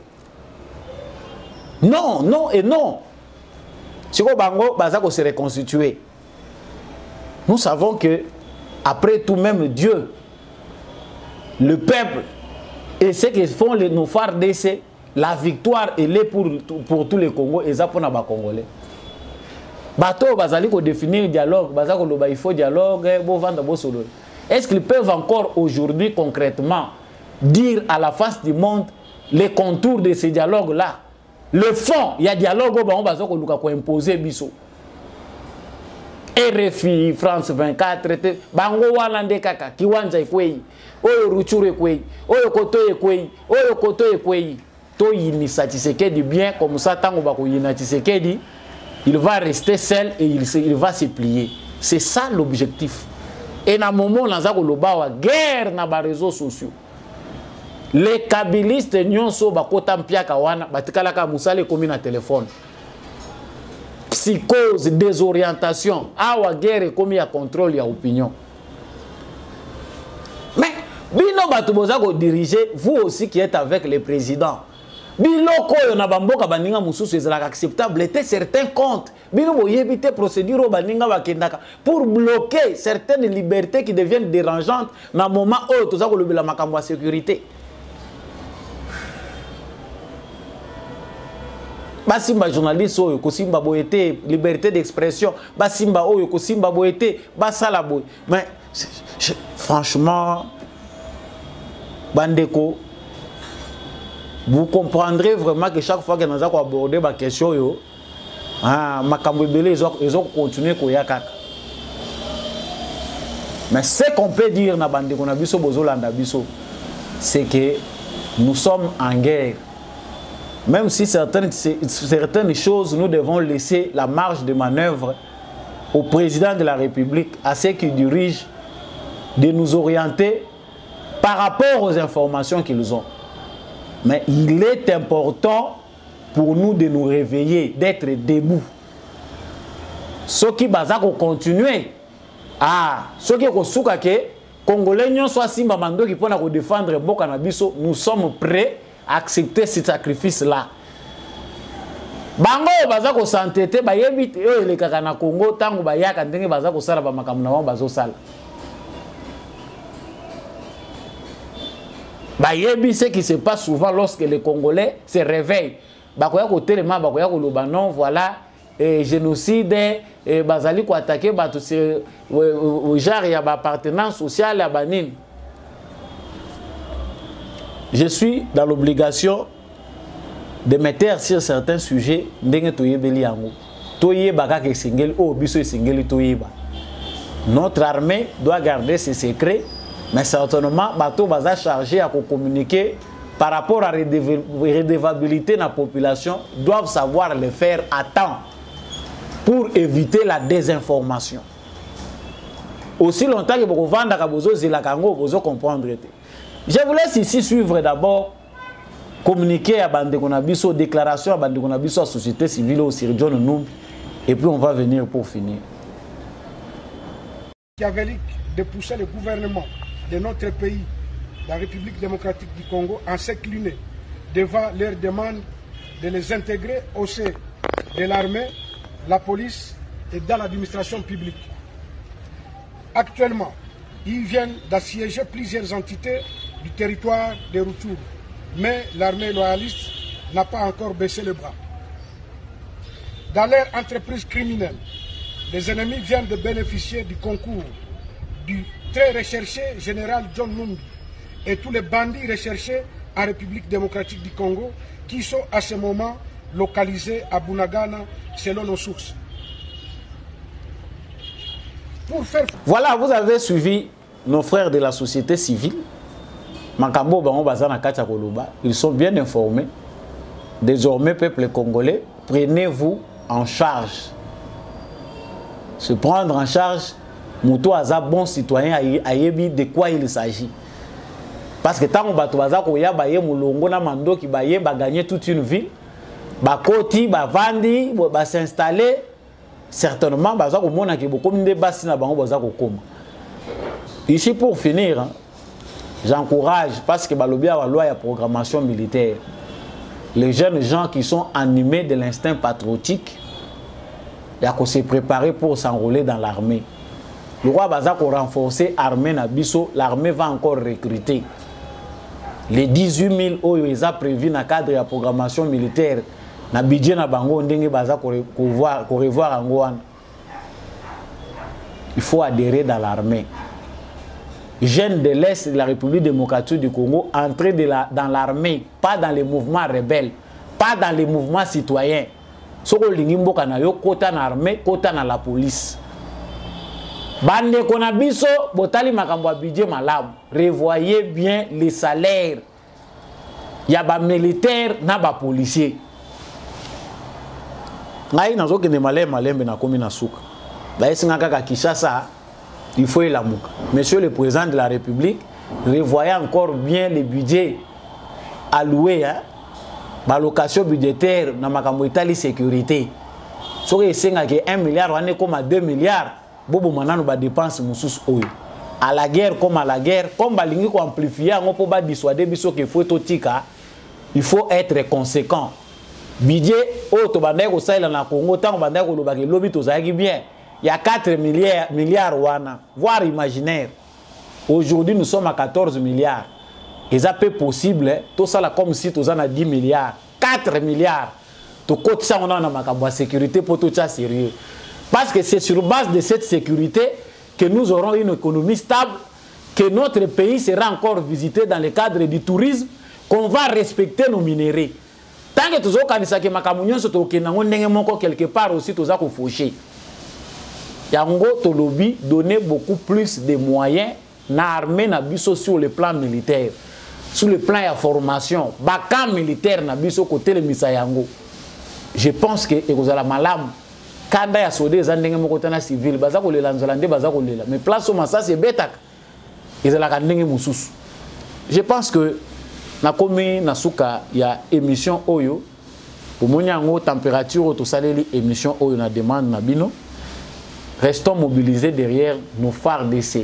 Non, non et non. Siko bango baza ko se reconstituer. Nous savons que après tout même Dieu, le peuple et ce que font les nos phares d'essai, la victoire elle est pour, pour tous les Congos et ça pour les Congolais. Bateau bazali ko définir le dialogue, bazako loba il faut dialogue, bo vendre bo solo. Est-ce qu'ils peuvent encore aujourd'hui concrètement dire à la face du monde les contours de ces dialogues là? Le fond, il y a dialogue on bazako luka ko imposer biso. R F I, France vingt-quatre, bango walande kaka, kiwanja ekwei, oyo ruchuru ekwei, oyo koto ekwei, oyo koto ekwei. To yini Tshisekedi bien comme ça tango bako yina Tshisekedi, il va rester seul et il, se, il va se plier. C'est ça l'objectif. Et dans le moment où on a une guerre dans les réseaux sociaux, les kabylistes nyonso bakota mpiaka wana batikalaka musale komi na téléphone. Psychose, désorientation, awa guerre komi ya contrôle ya opinion. Mais bino batu boza ko diriger, vous aussi qui êtes avec les présidents. Biloko yo na bamboka baninga mususu ezalaka acceptable était certains comptes. Bino boyebite procédure baninga bakendaka pour bloquer certaines libertés qui deviennent dérangeantes na moment où toza ko lobela makambo ya sécurité. Basimba journaliste oyo kosimba boyete liberté d'expression, basimba oyo kosimba boyete basala boy. Mais franchement bandeko, vous comprendrez vraiment que chaque fois que nous avons abordé la question, yo, ah, ils ont continué à faire. Mais ce qu'on peut dire dans c'est que nous sommes en guerre. Même si certaines, certaines choses, nous devons laisser la marge de manœuvre au président de la République, à ceux qui dirigent, de nous orienter par rapport aux informations qu'ils ont. Mais il est important pour nous de nous réveiller, d'être debout. Ceux qui vont continuer, ah, ceux qui vont que Congolais soit simba mando qui peuvent défendre Boka Nabiso, nous sommes prêts à accepter ce sacrifice-là. Bango baza ko s'entêter ba yebite yo le kaka na Congo tango ba yaka ndenge baza ko sala ba makamuna ba bazo sala. Bah, ce qui se passe souvent lorsque les Congolais se réveillent. Bakoya ko telema bakoya ko loba non voilà et génocide et bazali ko attaquer ba tout ce genre ya ba appartenance sociale ya banine. Je suis dans l'obligation de me taire sur certains sujets ndenge toyebeli yango. Toyeba ka ke singeli o biso singeli toyeba. Notre armée doit garder ses secrets. Mais certainement, bateau baza chargé à communiquer par rapport à la redevabilité de la population, doivent savoir le faire à temps pour éviter la désinformation. Aussi longtemps que vous vendez à Bozo Zilakango, vous comprendre. Je vous laisse ici suivre d'abord, communiquer à Bandekonabiso, déclaration à Bandekonabiso à la société civile au Sir John Noum, et puis on va venir pour finir. machiavélique de pousser le gouvernement de notre pays, la République démocratique du Congo, à s'incliner devant leurs demandes de les intégrer au sein de l'armée, la police et dans l'administration publique. Actuellement, ils viennent d'assiéger plusieurs entités du territoire de Rutshuru, mais l'armée loyaliste n'a pas encore baissé le bras. Dans leur entreprise criminelle, les ennemis viennent de bénéficier du concours du très recherché général John Numbi et tous les bandits recherchés en République démocratique du Congo qui sont à ce moment localisés à Bunagana selon nos sources. Pour faire... Voilà, vous avez suivi nos frères de la société civile. Makambo Bango Bazana Katia Koloba, ils sont bien informés. Désormais, peuple congolais, prenez-vous en charge. Se prendre en charge, Moutou Aza, bon citoyen, ayebi de quoi il s'agit. Parce que tant que Baza Koya Baye Moulongo na Mando qui Baye ba gagner toute une ville, ba koti, ba vandi, ba s'installer, certainement Baza ko mona ki beaucoup de basi na bango Baza ko koma. Ici pour finir, hein, j'encourage parce que balobi a la loi de programmation militaire. Les jeunes gens qui sont animés de l'instinct patriotique, il y a qu'à se préparer pour s'enrôler dans l'armée. Le roi Baza pour renforcer l'armée Nabiso, l'armée va encore recruter. Les dix-huit mille ils ont prévu dans le cadre de la programmation militaire. Na budget na bango ndenge Baza pour revoir Angouane. Il faut adhérer dans l'armée. Jeunes de l'Est de la République démocratique du Congo, entrer de la, dans l'armée, pas dans les mouvements rebelles, pas dans les mouvements citoyens. Ce que l'ingimbo kanayo kota na armée, kota na la police. Bande konabiso, botali makambo budget malam. Revoyez bien les salaires. Il y a des militaires, na ba policiers. Ngai nazo kende malem malembe na komi na suka. Ba esinga kaka Kinshasa. Il faut y aller. Monsieur le Président de la République, revoyez encore bien les budgets alloués, hein, la location budgétaire dans la sécurité. Si vous avez un milliard, on est comme à deux milliards, vous avez des dépenses. À la guerre, comme à la guerre, comme vous pouvez amplifier, on peut dissuader qu'il faut il faut être conséquent. Budget, au Tobaneko, ça il y a un Congo, tant que le lobby, tout ça bien. Il y a quatre milliards, milliards, voire imaginaire. Aujourd'hui, nous sommes à quatorze milliards. Et ça peut possible, tout ça là comme si tout ça a dix milliards. quatre milliards. Tout côté ça, on a la sécurité pour tout ça sérieux. Parce que c'est sur base de cette sécurité que nous aurons une économie stable, que notre pays sera encore visité dans le cadre du tourisme, qu'on va respecter nos minéraux. Tant que tout ça, quand ça que makamunyon se toque, n'engo quelque part aussi tout ça qu'on fauché. Yango Tolobi donner beaucoup plus de moyens na armée na biso sur le plan militaire, sur le plan de la formation, baka militaire na biso côté le misa yango. Je pense que ekozala malam kanda ya sodé zandenge moko tana civil baza ko lela nzalande baza ko lela mais place au ça c'est betak ezala kandenge mususu. Je pense que na komi na suka ya émission oyo pour monyango température to saleli émission oyo na demande na bino. Restons mobilisés derrière nos phares d'essai.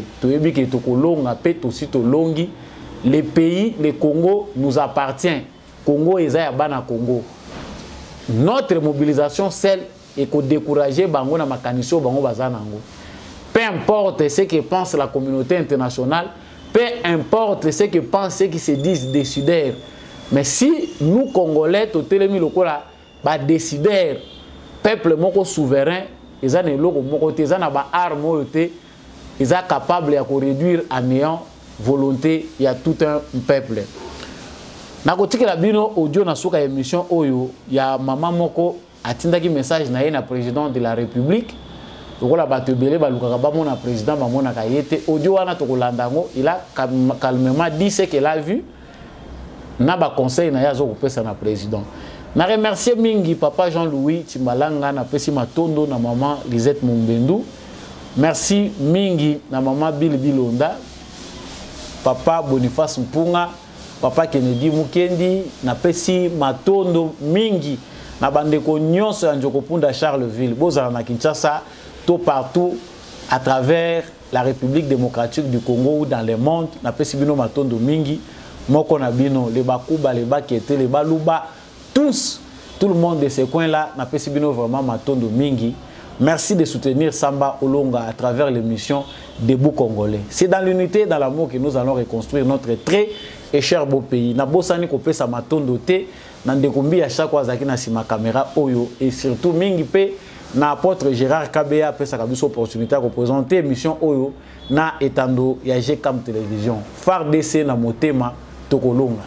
Le pays, le Congo, nous appartient. Congo et Zayabana Congo. Notre mobilisation, celle est de décourager Bango na Makaniso, Bango Bazanango. Peu importe ce que pense la communauté internationale, peu importe ce que pensent ceux qui se disent décideurs. Mais si nous, Congolais, tout le monde décideurs, peuple moko souverain, ils ont des armes, ils sont capables de réduire à néant volonté, il y a tout un peuple. Na côté la bino audio na suka émission oyo ya maman moko atindaki message na na président de la République. Lokola bato belé balukaka ba mona président ba mona kayete audio wana to kolandango, il a calmement dit ce qu'il a vu. Na ba conseil na yazo kopesa na président. Na remercier mingi papa Jean-Louis Timbalanga na pesi matondo na maman Lisette Mumbendu. Merci mingi na maman Bill Bilonda. Papa Boniface Mpunga, papa Kennedy Mukendi na pesi matondo mingi na bandeko nyonso ya Njokopunda Charleville, bozala na Kinshasa, tout partout à travers la République démocratique du Congo ou dans le monde, na pesibino matondo mingi, moko na bino, les bakuba, les bakete, les baluba, tous, tout le monde de ces coins-là, na pesibino vraiment matondo mingi. Merci de soutenir Samba Olonga à travers l'émission Debout Congolais. C'est dans l'unité, dans l'amour que nous allons reconstruire notre très et cher beau pays. Na bosani ko pesa matondo te, na ndekombi à chaque fois zaki na sima caméra oyo et surtout mingi pe na apôtre Gérard Kabea pesa kabiso opportunité à représenter émission oyo na etando ya G C A M télévision. F A R D C na motema tokolonga.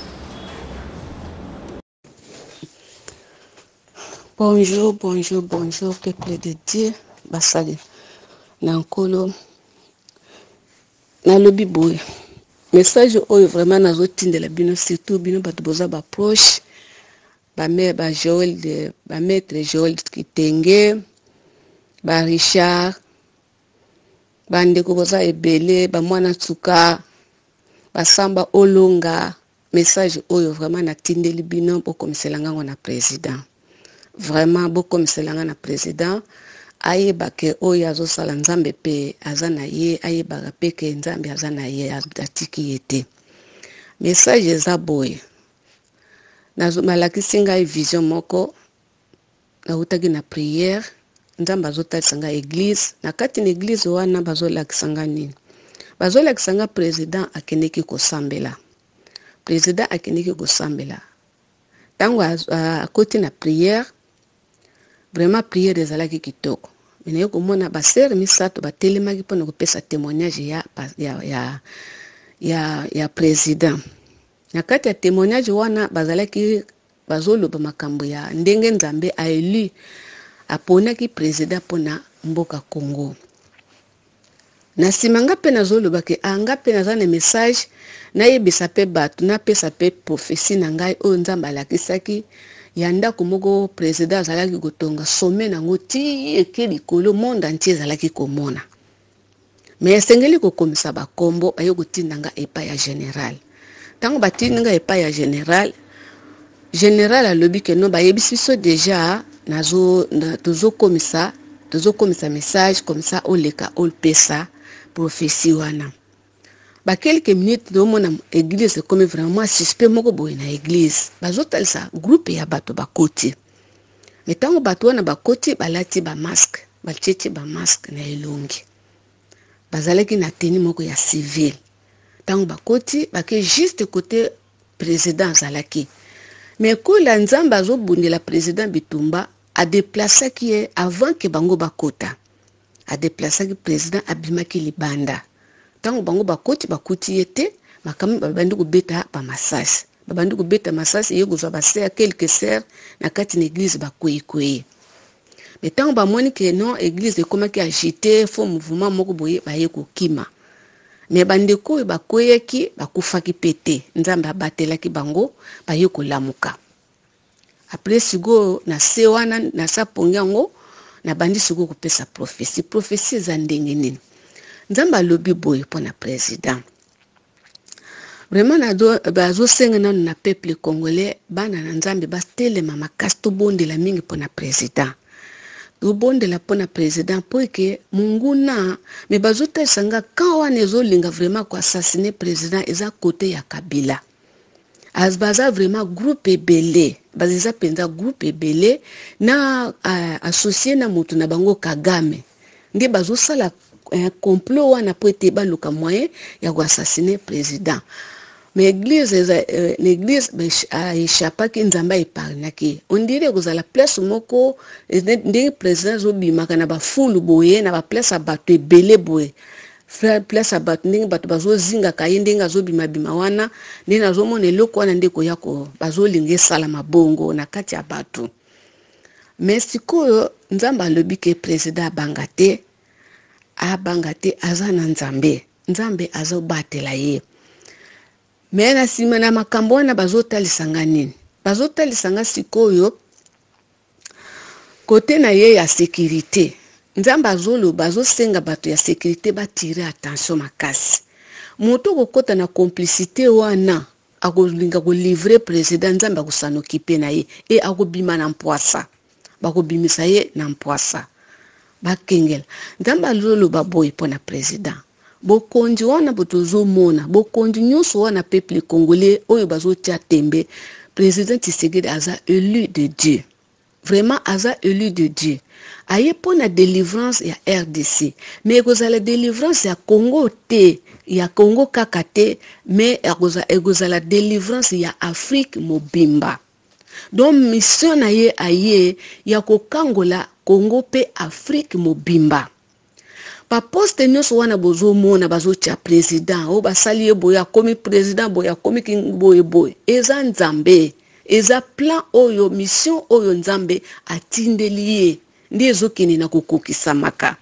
Bonjour, bonjour, bonjour, peuple de Dieu. Basali. Nankolo. Na lobi boy. Message oyo vraiment nazotinde la bino surtout bino batu boza ba proche. Ba mère ba Joël de ba maître Joël Kitenge. Ba Richard. Ba ndeko boza ebele, ba mwana tsuka. Ba Samba Olonga. Message oyo vraiment natindeli bino boko miselanga ngona président. Vraiment beaucoup miselanga na président ayeba ke oyo azosala nzambe pe azana ye ayeba pe ke nzambe azana ye atiki yete message eza boy nazo malakisi ngai vision moko na utaki na prière nzambe azotalisa ngai église na kati na église wana bazolakisa ngai nini bazolakisa ngai président akendeki kosambela président akendeki kosambela tango akoti na prière. Vraiment prière des alaki kitoko. Mais yo komona ba sœur misato ba telemaki pona kopesa témoignage ya ya ya ya ya président. Na kati ya témoignage wana bazalaki bazolo ba makambo ya ndenge nzambe a élu aponaki président pona mboka Congo. Na simanga pe nazolo bake anga pe nazana message na yebisa pe batu na pesa pe prophétie na ngai o nzamba lakisaki yanda komoko président azalaki kotonga sommet nango ti ekeli kolo monde entier azalaki komona mais sengeli ko komisa ba kombo ayo kotindanga epa ya général tango batindanga epa ya général général alobi ke no ba yebisiso déjà nazo tozo komisa tozo komisa message comme ça oleka olpesa prophétie wana. Ba quelques minutes do mona église comme vraiment suspect moko boy na église bazotalisa groupe ya bato bakoti mais tango bato wana bakoti balati ba masque baleti ba masque na elongi bazalaki na tenue moko ya civil tango bakoti bake juste côté président zalaki mais ko la nzamba azobundela président Bitumba a déplacé qui est avant que bango bakota a déplacé que président abimaki libanda. Tango bango bakoti bakoti yete makami babandi kubeta ba masasi babandi kubeta masasi yego za basea quelques sœurs na kati na église bakoyi koyi mais tango ba moni que non église comme qui agité fo mouvement moko boye baye ko kima mais bande ko bakoyeki bakufaki pété nzamba batelaki bango baye ko lamuka après sigo na se wana na sapongango na bandi sigo kopesa prophétie prophétie za ndenge nini nzamba lobi boy pona président vraiment na do bazo senga na na peuple congolais bana na nzambe batelema makasi to bondela mingi pona président to bondela pona président pour que munguna me bazo tesanga quand wana ezolinga vraiment ko assassiner président eza côté ya Kabila as baza vraiment groupe ebele baza penza groupe ebele na uh, associé na mutu na bango Kagame ndi bazo sala un complot wana poete baluka moyen ya assassiner président mais église euh, l'église a échappé ki nzamba eparnaki on dirait que la place moko ndenge président zobima kana ba fulu boye na ba place abato ebele boye frère place abato ndenge bato bazo zinga kaye ndenge azobima bima wana ndenge azomona eloko wana ndeko yako bazolinga sala mabongo na kati ya bato mais sikoyo nzamba lobi ke président bangate abangate azana nzambe nzambe azobatela ye mais na sima na makambo na bazotalisanga nini bazotalisanga sikoyo côté na ye ya sécurité nzamba azolo bazosenga bato ya sécurité batire attention makasi moto kokota na complicité wana akolinga ko livrer président nzamba kusanokipe na ye e akobima na mpwasa bakobimisa ye na mpwasa bakengela nzambe azoloba boye mpona président bokonzi wana botozomona bokonzi nyonso wana peuple congolais oyo bazotia tembe président Tshisekedi aza élu de Dieu. Vraiment aza élu de Dieu. Aye pona délivrance ya R D C. Mais la délivrance ya Congo te, ya Congo kaka te, mais la délivrance ya Afrique mobimba. Donc mission na ye aye ya kokangola Congo pe Afrique mobimba. Pa poste nyonso wana bozo mona bazo tia président o basali boya komi président boya komi king boye boye eza nzambe eza plan oyo mission oyo nzambe atindeliye ndi ezokini na kokokisa maka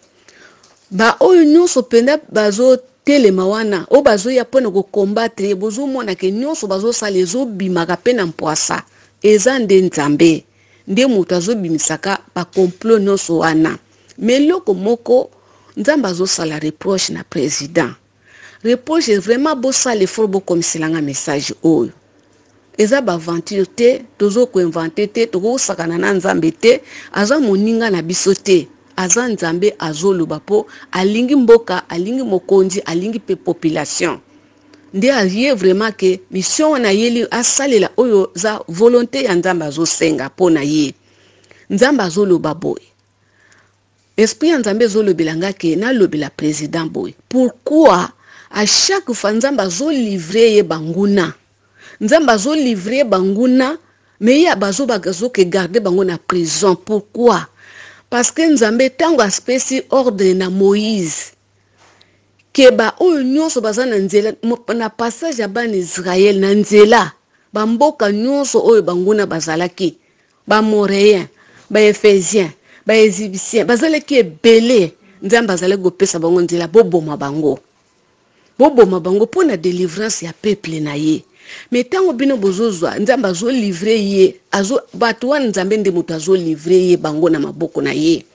ba oyo nyonso penda bazo telema wana o bazo ya pona ko combattre bozo mona ke nyonso bazo sala ezo bimaka pena mpoasa eza nde nzambe ndi mutu azo bimisaka ba complot nyonso wana meloko moko nzamba zo sala reproche na président reproche vraiment bo sala effort bo komiselanga message oyo eza ba aventure te tozo ko inventer te tozo sakana na nzambe te aza moninga na biso te aza nzambe azoloba po alingi mboka alingi mokonzi alingi pe population ndi aye vraiment que mission na yeli asalela oyo za volonté ya nzamba zo senga po na ye nzamba azoloba boy esprit ya nzambe zolobelanga ke na lobela président boy pourquoi à chaque fois nzamba zo livrer ye banguna nzamba zo livrer banguna mais ya bazo bagazo ke garder bango na prison pourquoi parce que nzambe tango aspesi ordre na Moïse ke ba oyo nyonso bazana nzela na passage ya ban Israël na nzela ba mboka nyonso oyo banguna bazalaki ba Moréen ba Éphésien ba Égyptien bazalaki ebele nzambe bazale gopesa bango nzela boboma bango boboma bango pona délivrance ya peuple na ye mais tango bino bozozwa nzambe azo livrer ye azo bato wana nzambe nde mutu azo livrer ye bango na maboko na ye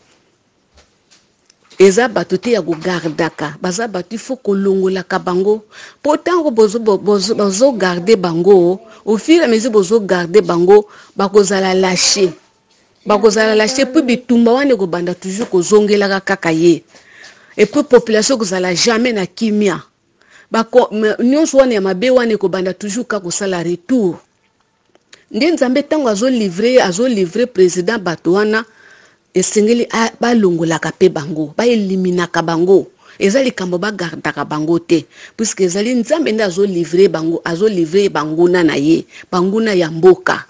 eza bato te ya gardaka baza bato il faut kolongolaka bango po tango bozo bozo bozo garder bango au fur et à mesure bozo garder bango bakozala lâcher bakozala lâcher puis bitumba wana ko banda toujours kozongela kaka ye et puis population kozala jamais na kimia bako nyonso wana ya mabe wana ko banda toujours ka kosala retour ndi nzambe tango azo livrer azo livrer président bato wana esengeli ba longolaka pe bango ba eliminaka bango ezali kambo ba gardaka bango te puisque ezali nzambe nda azo livrer bango azo livrer banguna na ye banguna ya mboka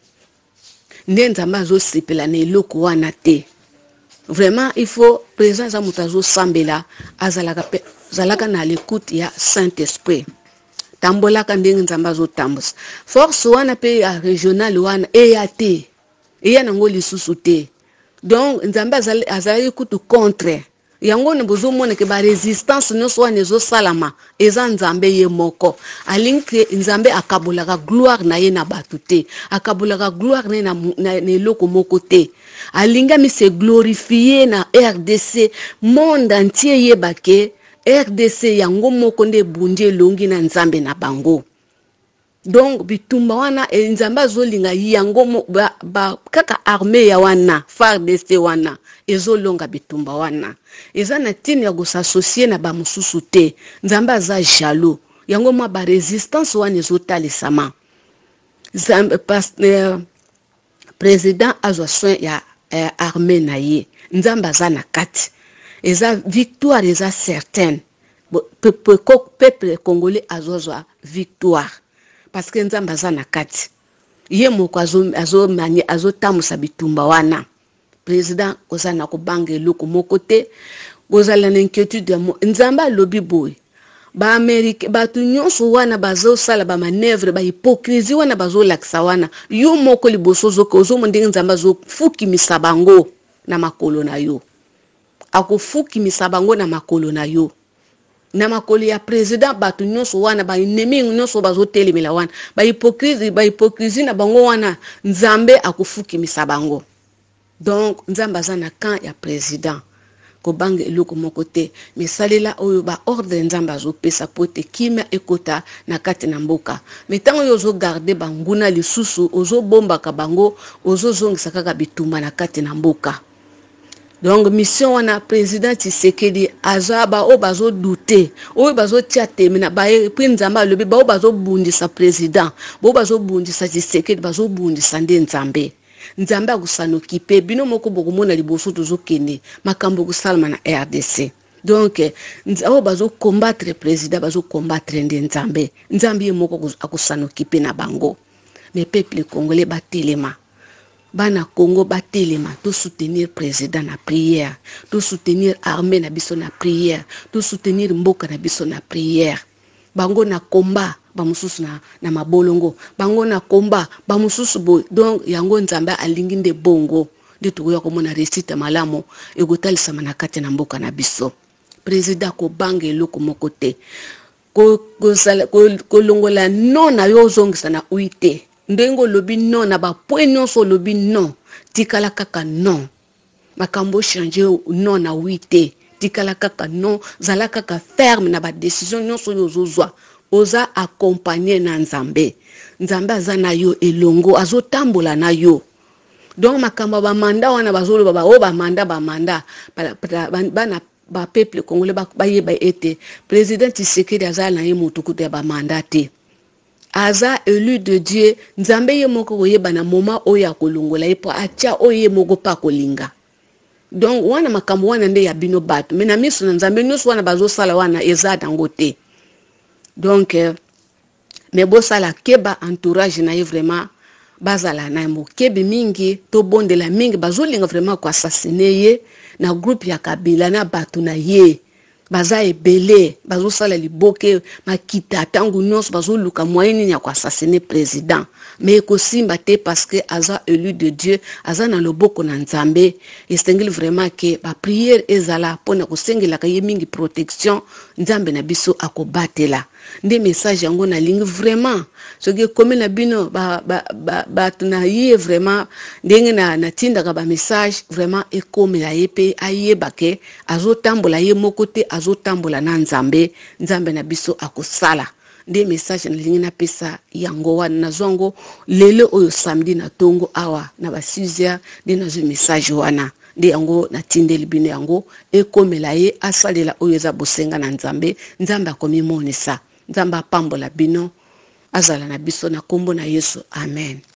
ndi nzambe azo sipela na eloko wana te vraiment il faut présence à mutazo sambela azalaka pe zalaka na l'écoute ya Saint-Esprit tambolaka ndenge nzamba zo tambos force wana pe ya régional wana e ya te e ya nango lisusu te donc nzamba azali kutu contre yango ne bozo mona ke ba resistance nyonso wana zo salama eza nzambe ye moko alinki nzambe akabulaka gloire na ye na batu te akabulaka gloire na na eloko moko te alinga mi se glorifier na R D C monde entier ye bake R D C yango moko nde bunje longi na nzambe na bango donc bitumba wana e nzambe azolinga yango ba, ba kaka armée ya wana F A R D C wana ezolonga bitumba wana eza na tini ya gosasocier na ba mususu te nzambe aza jaloux yango mwa ba resistance wana ezotalisama nzambe pas eh, président azwa soin ya eh, armée na ye nzambe aza na kati eza victoire eza certaine peuple peuple congolais azozwa victoire parce que nzambe aza na kati ye moko azo azo mani azo tamusa bitumba wana président kozana ko bange loko moko te kozala na inquiétude ya nzambe alobi boy ba Amerique ba tu nyonso wana bazo sala ba manœuvre ba hypocrisie wana bazo laksa wana yo moko liboso zoko zo mondinga nzambe zo fuki misabango na makolo na yo akufuki misabango na makolo na yo na makolo ya président batu nyonso wana ba ennemi nyonso bazo telemela wana ba hypocrisie ba hypocrisie na bango wana nzambe akufuki misabango donc nzambe azana camp ya président ko bange eloko moko te misalela oyo ba ordre nzambe azopesa pote kimia ekota na kati na mboka metango yo zo garder banguna lisusu ozo bomba ka bango ozo zongisa kaka bitumba na kati na mboka Donc mission wana président Tshisekedi azaba o bazo douter o bazo tia temina ba puis nzamba lobi ba o bazo bundisa président bo bazo bundisa Tshisekedi bazo bundisa nde nzambe nzambe akusano kipe bino moko bokomona liboso tozo kene makambo kusalma na R D C. Donc o bazo combattre président bazo combattre nde nzambe nzambe moko akusano kipe na bango. Les peuples congolais batelema bana Congo batelema to soutenir président na prière, to soutenir armée na biso na prière, to soutenir mboka na biso na prière. Bango na combat ba mususu na, na mabolongo, bango na combat ba mususu bo. Donc yango nzambe alingi nde bongo de tukoya komona réussite malamo egotalisa na kati na mboka na biso. Président ko bange eloko moko te ko ko ko longola non na yo zongisa na uite ndengo lobi non na ba point non so lobi non tikala kaka non makambo changer non na uite tikala kaka non zala kaka ferme na ba décision non so yo zozwa oza accompagner na nzambe nzambe azana yo elongo azotambola na yo. Donc makambo ba manda wana bazolo baba o ba manda ba manda bana ba peuple congolais ba yeba ete président Tshisekedi azala na ye mutukutu ya ba mandate aza élu de Dieu nzambe ye moko koyeba na moment oya kolongola ye po atia oye moko pa kolinga. Donc wana makambo wana nde ya bino batu mais na miso na nzambe nyuso wana bazo sala wana eza dangote. Donc euh, mais bo sala keba entourage na ye vraiment bazala na mo kebe mingi to bondela mingi bazolinga vraiment ko assassiner ye na groupe ya Kabila na batu na ye baza ebele bazo sala liboke makita tangu nyonso bazo luka moyeni ya ko assassiner président mais ko simba te parce que aza élu de Dieu aza na loboko na nzambe estengeli vraiment que ba prière ezala pona ko sengela ka ye mingi protection nzambe na biso akobatela nde message yango na lingi vraiment so que comme na bino ba ba ba, ba tuna ye vraiment ndenge na na tinda ka ba message vraiment e comme la yepe ayeba ke azotambola ye mokote azotambola na nzambe nzambe na biso akosala nde message na lingi na pesa yango wana na zongo lelo oyo samedi na tongo awa na ba six heures de na zo message wana nde yango na tindeli bino yango e comme la ye asalela oyo za bosenga na nzambe nzambe akomi monisa nzamba pambola bino azala na biso na kombo na Yesu amen.